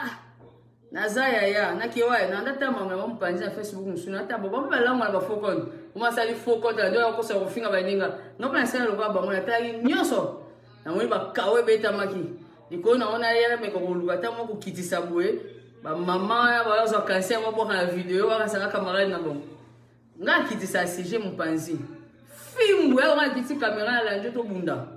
A: nazaya ya nakiwa na ndata mama mpanzi na Facebook musuna ta boba ba lango ba fokon uma sali fokon ta ndo ko sa kofinga ba ninga no pa sala lokwa ba mona ta nyoso na mwe ba kawe beta maki diko na ona yera me ko lugata mo ko kitisa boye ba mama ya ba zo cancer mo boka na video wa sala camarade na bon nga kitisa sije mpanzi film ouais on a petite caméra là je to bunda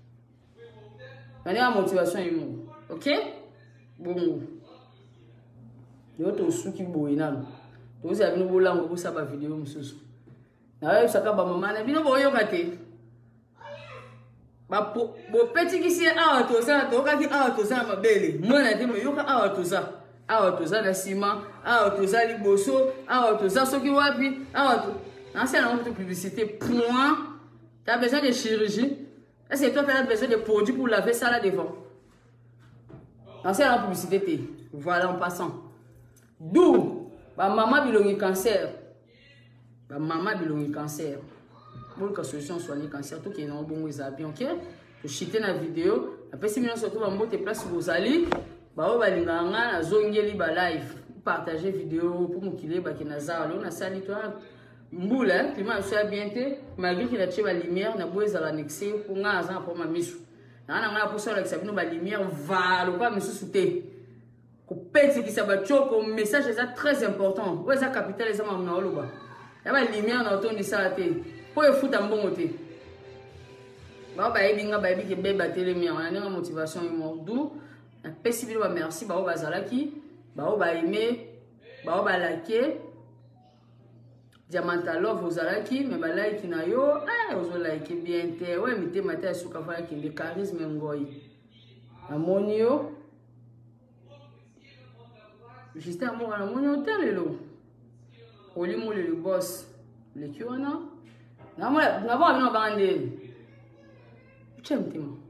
A: la motivation est mon ok bon yo to suki boyina to za bino bolango bo saba vidéo mususu na yo saka ba mama na bino boyo kate ba bo petit qui c'est ah to ça to ka ki ah to ça mabele mwana te me yo ka ah to ça ah to ça na ciment ah to ça liboso ah to ça soki wapi ah to c'est un de publicité. Point. Tu as besoin de chirurgie. Est-ce que toi, tu as besoin de produits pour laver ça là devant? C'est la publicité. Voilà en passant. D'où ma maman bilongi cancer. Ma maman bilongi cancer. Pour que la solution soit le cancer, tout qui est non bon, vous avez bien, ok? Pour chiter la vidéo. Après, si vous avez surtout un mot de place vous allez, bah, vous allez na zongeli ba live. Partager vidéo pour me killer, bah, qui n'a pas on a sali toi. Mboula, climat soit bien té, malgré qu'il a tué la lumière, n'a beau être annexé pour nga azan pour ma misu. Na na pour ça avec ça, la lumière va le pas misu souté. Ko peti qui s'aba choko message c'est très important. Ouais ça capital les amam na oloba. Ya ba lumière na otondi ça té. Pour e futa mbongo té. Ba ba ebinga ba ebike beba té lumière, on a une motivation et mordou. Na possible ba merci ba ba zalaki, ba ba aimer, ba ba liker. Diamanta love aux alaki, mais bah like na yo, eh, aux like bien te, ouais, mais te matin sur café qui le charisme ngoi. Amonio, juste amour à amonio tel lo. Oli mo le boss, le kiona. Na mo, na ba bino bande. J'aime te mo.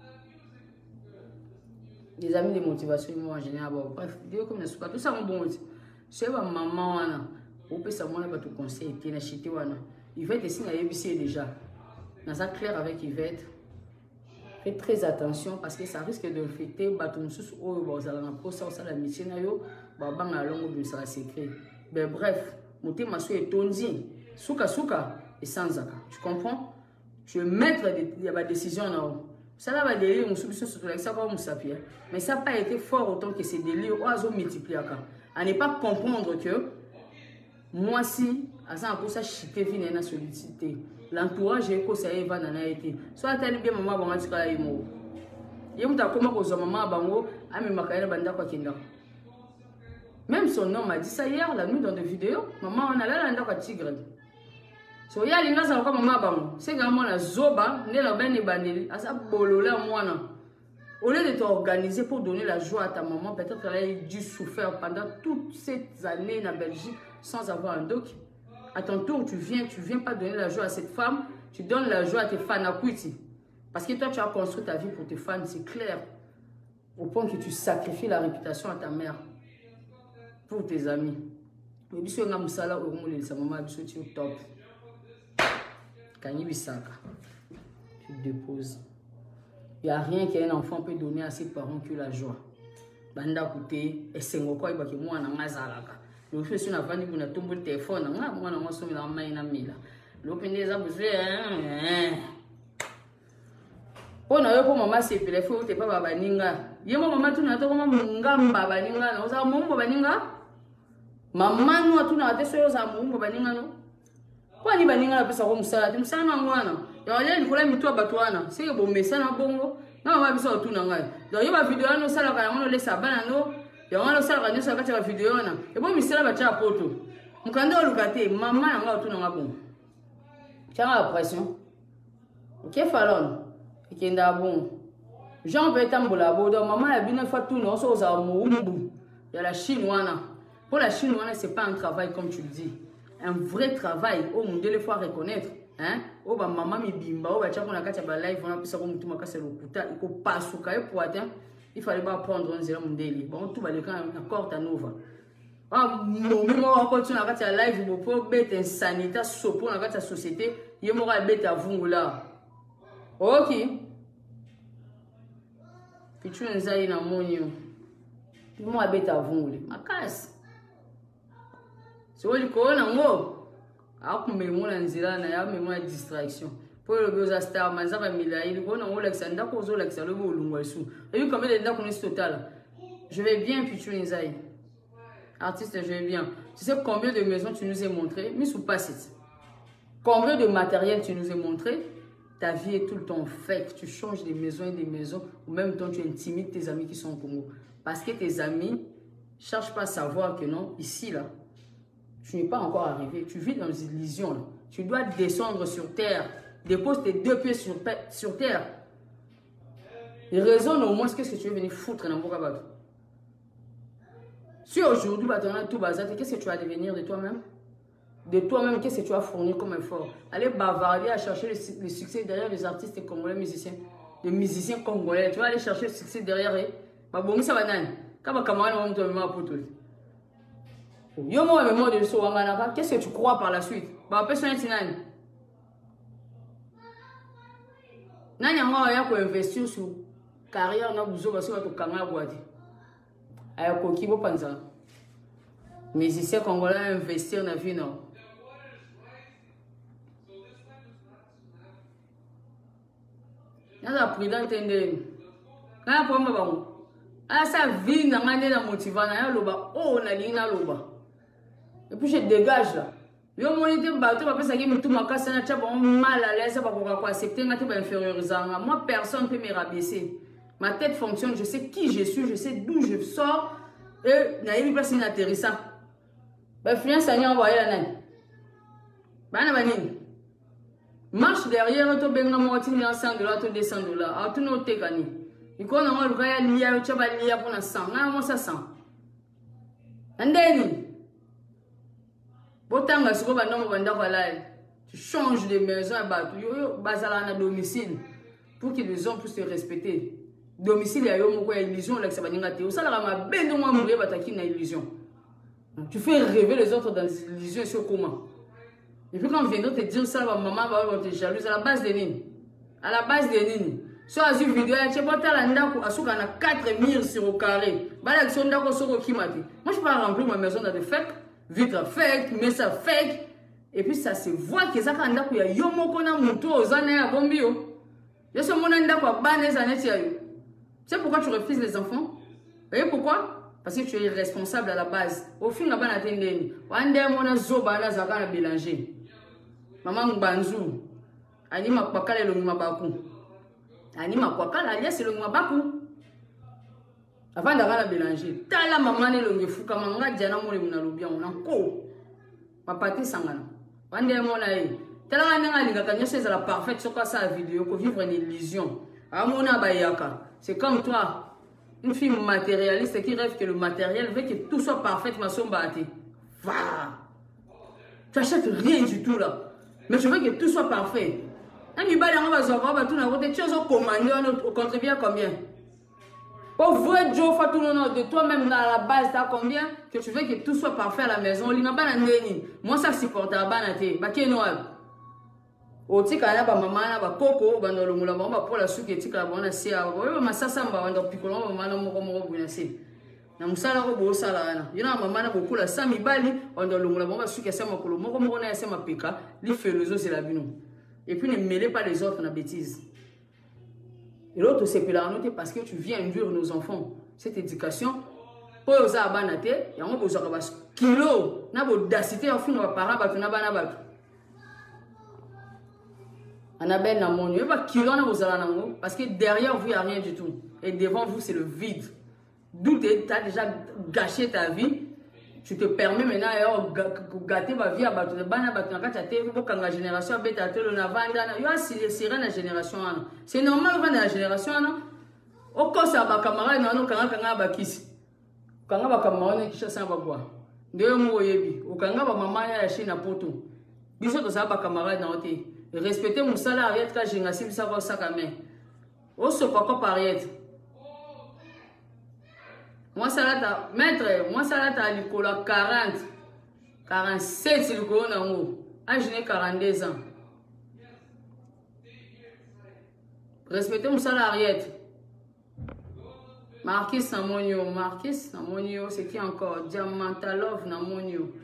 A: Les amis de motivation moi en général, bref, Dieu comme ne soit pas tout ça mon bon. C'est ma maman wana. Ou peut savoir pas tout conseil qui n'a chité wana. Yvette ici na yebisi déjà. Na ça clair avec Yvette. Faites très attention parce que ça risque de fêter batum sous au bozala na posa ça la mission na yo ba banga longo de ça secret. Ben bref, monter ma so etondi. Souka souka et sans zaka. Tu comprends? Tu es maître de la décision na haut. Ça là va délire on subit sur ça comme sapien. Mais ça n'a pas été fort autant que ces délires oiseaux multipliés à ne pas comprendre que moi si à ça pour ça chiter vine na sollicité l'entourage est que ça va na été soit tali bien maman bango tika yimo yemu ta koma ko zo maman bango ami makayana banda kwa kinda même son homme a dit ça hier la nuit dans des vidéos maman on a là landa kwa tigre so ya linga za kwa maman bango c'est vraiment na zoba ne la bene bandeli asa bolola mwana Au lieu de t'organiser pour donner la joie à ta maman, peut-être qu'elle a dû souffrir pendant toutes ces années en Belgique sans avoir un doc. À ton tour, tu viens, tu viens pas donner la joie à cette femme, tu donnes la joie à tes fans à Kwiti. Parce que toi, tu as construit ta vie pour tes fans, c'est clair. Au point que tu sacrifies la réputation à ta mère pour tes amis. Mais si on a musala au monde de sa maman, tu es top. Kani bisaka. Tu déposes. Il n'y a rien qu'un enfant peut donner à ses parents que la joie. Banda koute, et c'est moi qui vais moi na mazalaka. Le fait sur la vanne pour na tomber le téléphone, moi moi na moi sommes la main na mila. L'opinion des abusés. Oh na yo maman c'est pele faut te pas baba ninga. Yo maman tu na to maman ngamba baba ninga na oza mumbo baba ninga. Maman no tu na te so oza mumbo baba ninga no. Kwa ni baninga na pesa ko musala, ti musala na mwana. Ya wale ni kola mitu abatwana. C'est que bon message bongo. Na mama biso tu na ngai. Donc yo ba vidéo no sala ka ngono le sabana no. Ya ngono sala ka nyosa ka ta vidéo na. E bo misala ba cha poto. Mukanda olukate mama na ngai tu na ngabo. Tiens pression. OK falon. Ikenda bon. Jean peut tambola bodo maman ya bino fa tout non so za muumbu. Ya la Chine wana. Pour la Chine wana c'est pas un travail comme tu le dis. Un vrai travail au monde il faut reconnaître. Hein? Oh bah maman mi bimba, oh bah tiens qu'on a qu'à faire live, on a pu savoir que tout ma casse le couta, il faut pas souka pour atteindre. Il fallait pas prendre un zéro mondeli. Bon tout va le quand encore ta nova. Ah mon moment on continue à faire live, vous pouvez bête insanité, sopo on a qu'à société, il m'aura bête à vous là. Ok. Puis tu nous as une amonio. Il m'aura bête à vous là. Ma casse. C'est où le corona ngo? Ah, mais moi, l'anzira, n'a pas de distraction. Pour le besoin de star, mais ça va mille. Il faut non Alexander pour zo Alexander pour l'ungwasu. Et puis combien de temps qu'on est total? Je vais bien, puis tu nous ailles. Artiste, je vais bien. Tu sais combien de maisons tu nous as montré? Mais sous passite. Combien de matériel tu nous as montré? Ta vie est tout le temps fake. Tu changes des maisons et des maisons. Au même temps, tu intimides tes amis qui sont au Congo. Parce que tes amis ne cherchent pas à savoir que non, ici, là, tu n'es pas encore arrivé. Tu vis dans une illusion. Là. Tu dois descendre sur terre. Dépose tes deux pieds sur, sur terre. Et raisonne au moins ce que tu veux venir foutre dans mon rabat. Si aujourd'hui, tu as tout bazar, qu'est-ce que tu vas devenir de toi-même? De toi-même, qu'est-ce que tu as fourni comme effort? Aller bavarder à chercher le, le succès derrière les artistes congolais musiciens. Les musiciens congolais. Tu vas aller chercher le succès derrière eux. Bon, ça va nan. Quand ma camarade va me tomber ma pote. Yo moi me de so wangana qu'est-ce que tu crois par la suite ba personne tinani nani ngo ya ko investir sur carrière na buzo ba so to kanga boati aya ko kibo panza musicien congolais investir na vie non nada prudent tende kana po mba bango asa vie na ngane na motivana ya loba oh na lina loba. Et puis je dégage là. Yo monite bateau papa ça qui me tout ma casse na tcha bon mal à l'aise pas pour accepter ngati ba inférioriser. Moi personne peut me rabaisser. Ma tête fonctionne, je sais qui je suis, je sais d'où je sors et na yemi place inatterrissant. Ba fien ça n'y envoyer la nan. Ba na bani. Marche derrière to benga mo tini cent dollars to deux cents dollars. A tout no tekani. Iko na mo lukaya liya tcha ba liya pour na cent. Na mo ça cent. Andeni. Tu changes de maison à Batou, à domicile pour que les hommes puissent te respecter. Domicile, il y a une illusion. Tu fais rêver les autres dans des illusions sur comment. Et puis quand on viendra te dire ça, maman va te jalouse à la base des nines. À la base des nines. Sur la vidéo, tu as quatre mille sur au carré. Moi, je ne peux pas remplir ma maison dans des fake. Vitre fake, mais ça fake. Et puis ça se voit que ça quand il y a yomo kona muto ozane ya bombio. Je suis mon anda kwa bane zanet ya yo. Tu sais pourquoi tu refuses les enfants? Vous voyez pourquoi? Parce que tu es responsable à la base. Au fin la bana tendeni. Wande mona zoba na zaka na bélanger. Maman Mbanzu. Ani makwakala lo mabaku. Ani makwakala alias lo mabaku. Avant d'aller à Bélanger, tala maman ne longe fuka manga diana mo le munalobia on encore. Ma pati sangana. Wande mo na e. Tala nga nga linga kanyo c'est la parfaite sur quoi ça vidéo ko vivre une illusion. Amona bayaka. C'est comme toi, une fille matérialiste qui rêve que le matériel veut que tout soit parfait, ma sombate. Va. Tu n'achètes rien du tout là. Mais je veux que tout soit parfait. Tu as commandé, on contribue à combien? Pour vrai Joe, de toi-même à la base, tu as combien? Que tu veux que tout soit parfait à la maison. Moi, ça supporte la banate. Baké noir. Au tika na ba mama na ba koko ba ndolongula ba pour la suki tika ba na sia ba ba masasa mba ndo pikolo ba mama na moko moko buna se. Na musala ko bo sala na. Yina mama na bokula sami bali ndolongula ba suki asa makolo moko moko na asa mapika, li felozo c'est la bino. Et puis ne mêlez pas les autres dans la bêtise. Et l'autre c'est parce que tu viens induire nos enfants cette éducation. Pour aux abanate, il y a un besoin de kilo, na audacité au fond de parents batu na bana batu. Annabelle na mon Dieu, pas kilo na bozala nango parce que derrière vous il y a rien du tout et devant vous c'est le vide. D'où tu as déjà gâché ta vie. Tu te permets maintenant de gâter ma vie à battre de bana battre na kata te pour que la génération beta te le na vanda yo c'est c'est la génération. C'est normal vendre la génération non. Au cas ça ba camarade non kanga kanga ba kisi. Kanga ba camarade qui chasse ba quoi. Ndio mo yebi. O kanga ba mama ya china poto. Biso to ça ba camarade na ote. Respecter mon salarié quand j'ai ngasi bisa ko sakame. O so papa pariette. Moi, ça là, maître, moi, ça là, t'as l'école quarante, quarante-sept, c'est le corona. Ah, je n'ai quarante-deux ans. Respectez mon salarié. Marquis Namonio, Marquis Namonio, c'est qui encore? Diamantalov Namonio.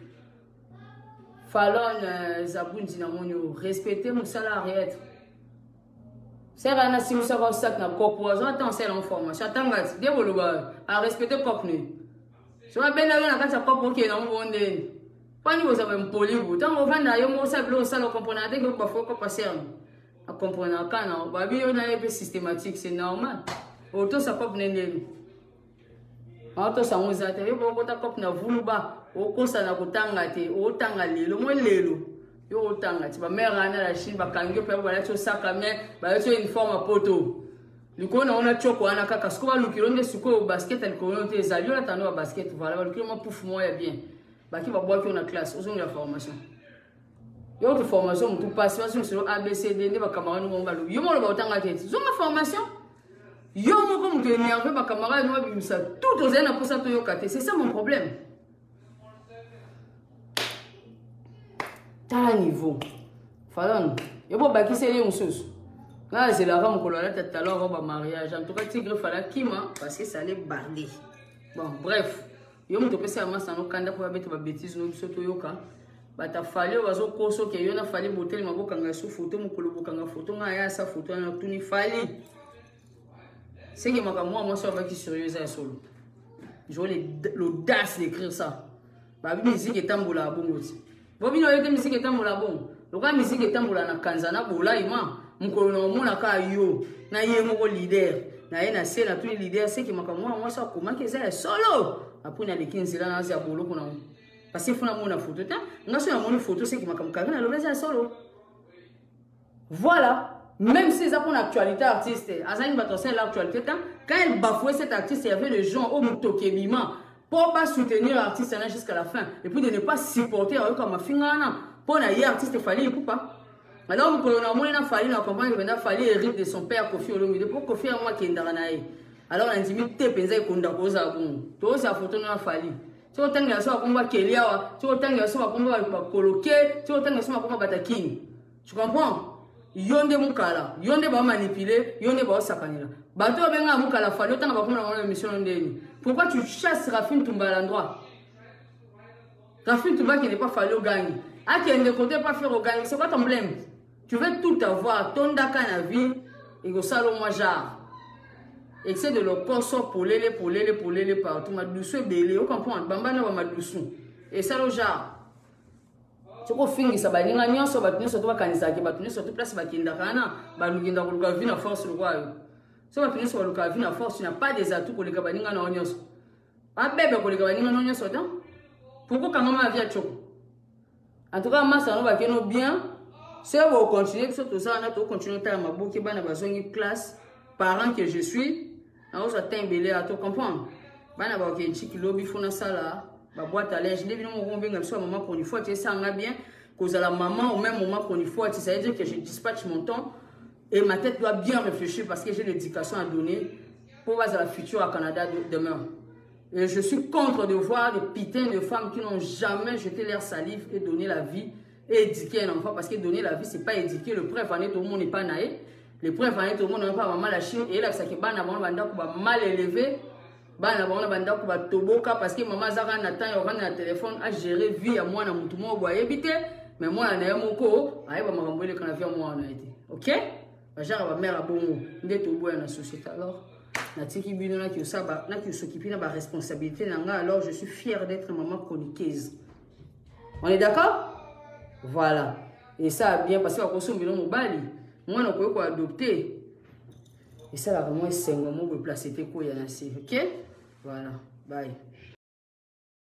A: Fallon Zabundi Namonio. Respectez mon salarié. C'est un si vous savez ça que na corporation attends c'est l'information attends gars dévolu ba à respecter copne so ba bena na kata corpo ke na mbonde pani vous avez mpoli vous tant on va na yo mo sa blo ça le comprendre que ba faut pas passer à comprendre kana ba bi yo na peu systématique c'est normal auto ça copne ndeni auto ça on zate yo ba kota copne na vulu ba o kosa na kutanga te o tanga lelo mo lelo. Yo tanga ti ba mère na la Chine ba kangi pe ba la tso saka me ba tso uniforme a poto liko na ona choko ana kaka sko ba lukilo nde suko basket el ko te ezali la tano ba basket voilà ba lukilo ma pouf mo ya bien ba ki ba boa ki na classe ozo la formation yo de formation mutu passe ba sur A B C D nde ba camarade no ba lu yo mo lo ba tanga tete zo ma formation yo mo ko mutu énervé ba camarade no ba bimisa tout aux na pour ça to yo kate c'est ça mon problème. T'as un niveau. Fallon. Yo bo baki c'est les choses. Là c'est la femme qu'on a tête à l'heure au mariage. En tout cas tigre fallait kima parce que ça allait barder. Bon bref. Yo mo to pesa masa no kanda pour abeta ba bêtise no biso to yoka. Ba ta fallu wazo koso ke yo na fali botel maboko nga su photo mo kolobo kanga photo nga ya sa photo na tuni fali. C'est que moi moi moi ça va qui sérieuse à solo. J'ai l'audace d'écrire ça. Ba musique est tambola bongo. Bobi no yete musique etambola bon. Loka musique etambola na kanzana bola ima. Mukolo na mona ka yo. Na ye moko leader. Na ye na se na tous les leaders c'est que makamwa moi ça comment que ça solo. Après na les quinze là na za bolo kuna. Parce que funa mona photo ta. Ngaso na mona photo c'est que makamka na lo ça solo. Voilà. Même si ça pour l'actualité artiste, Azani Batosé l'actualité quand elle bafouait cet artiste, il y avait les gens au Mutokebima. Pour pas soutenir l'artiste jusqu'à la fin et puis de ne pas supporter comme ma fille pour n'aller artiste il fallait il pas alors on a moins il fallait la comprendre il fallait hériter de son père Kofi Olomide pour Kofi à moi qui est dans la alors on dit te penser qu'on doit poser bon tout ça photo n'a fallu tu autant que ça on va Kelia tu autant que ça on va coloquer tu autant que ça on va bataking tu comprends yonde mukala yonde ba manipuler yonde ba sakanila bato benga mukala fallu autant ba comme la mission ndeni. Pourquoi tu chasses Rafine Toumba à l'endroit? Rafine Toumba qui n'est pas fallu au gang. Ah, qui ne comptait pas faire au gang. C'est quoi ton problème? Tu veux tout avoir. Ton daka na vie. Et au salon moi jar. Excès de le corso pour les pour les pour les partout. Ma douce belé. Vous comprenez? Bamba na ma douce. Et salon jar. Tu peux finir ça. Bah, n'inga nyonso ba tunyo soto ba kanisa ki ba tunyo soto place ba kinda kana. Ba luginda ko luka vina force le roi. Si on finit sur le cas, à force, tu n'as pas des atouts pour les gabanines en oignons. Pas bébé pour les gabanines en oignons. Pourquoi quand on a vu à Tchoko? En tout cas, moi, ça va bien. Si on va continuer, tout ça, on a continué à faire ma boucle, on a besoin de classe. parent que je suis, on a timbélé à tout comprendre. Bana ba ok chiki lobby fona sala, ba boîte à linge, les gens vont venir sur maman qu'on y faut, tu sais ça va bien, cause à la maman au même moment qu'on y faut, ça veut dire que je dispatche mon temps et ma tête doit bien réfléchir parce que j'ai l'éducation à donner pour voir la future à Canada de, demain. Et je suis contre de voir des putains de femmes qui n'ont jamais jeté leur salive et donné la vie et éduquer un enfant parce que donner la vie c'est pas éduquer, le preuve en est tout le monde n'est pas naïf, le preuve en est tout le monde n'a pas maman la chine et là ça qui ban avant banda ko mal élevé. Bana bana banda ko ba toboka parce que maman zaka na temps yo na téléphone a gérer vie à moi na mutu mo boye bité mais moi na yamoko ayi ba makambo ile kana vie moi na été OK ba jara ba mère bongo ndeto boya na société alors na tiki bino na ki osaba na ki s'occuper na ba responsabilité na nga alors je suis fière d'être maman chroniqueuse. On est d'accord? Voilà. Et ça bien parce que ko so mbino mobali moi na ko ko adopter. Et ça là vraiment c'est un moment de placer tes couilles à la C, OK? Voilà, bye.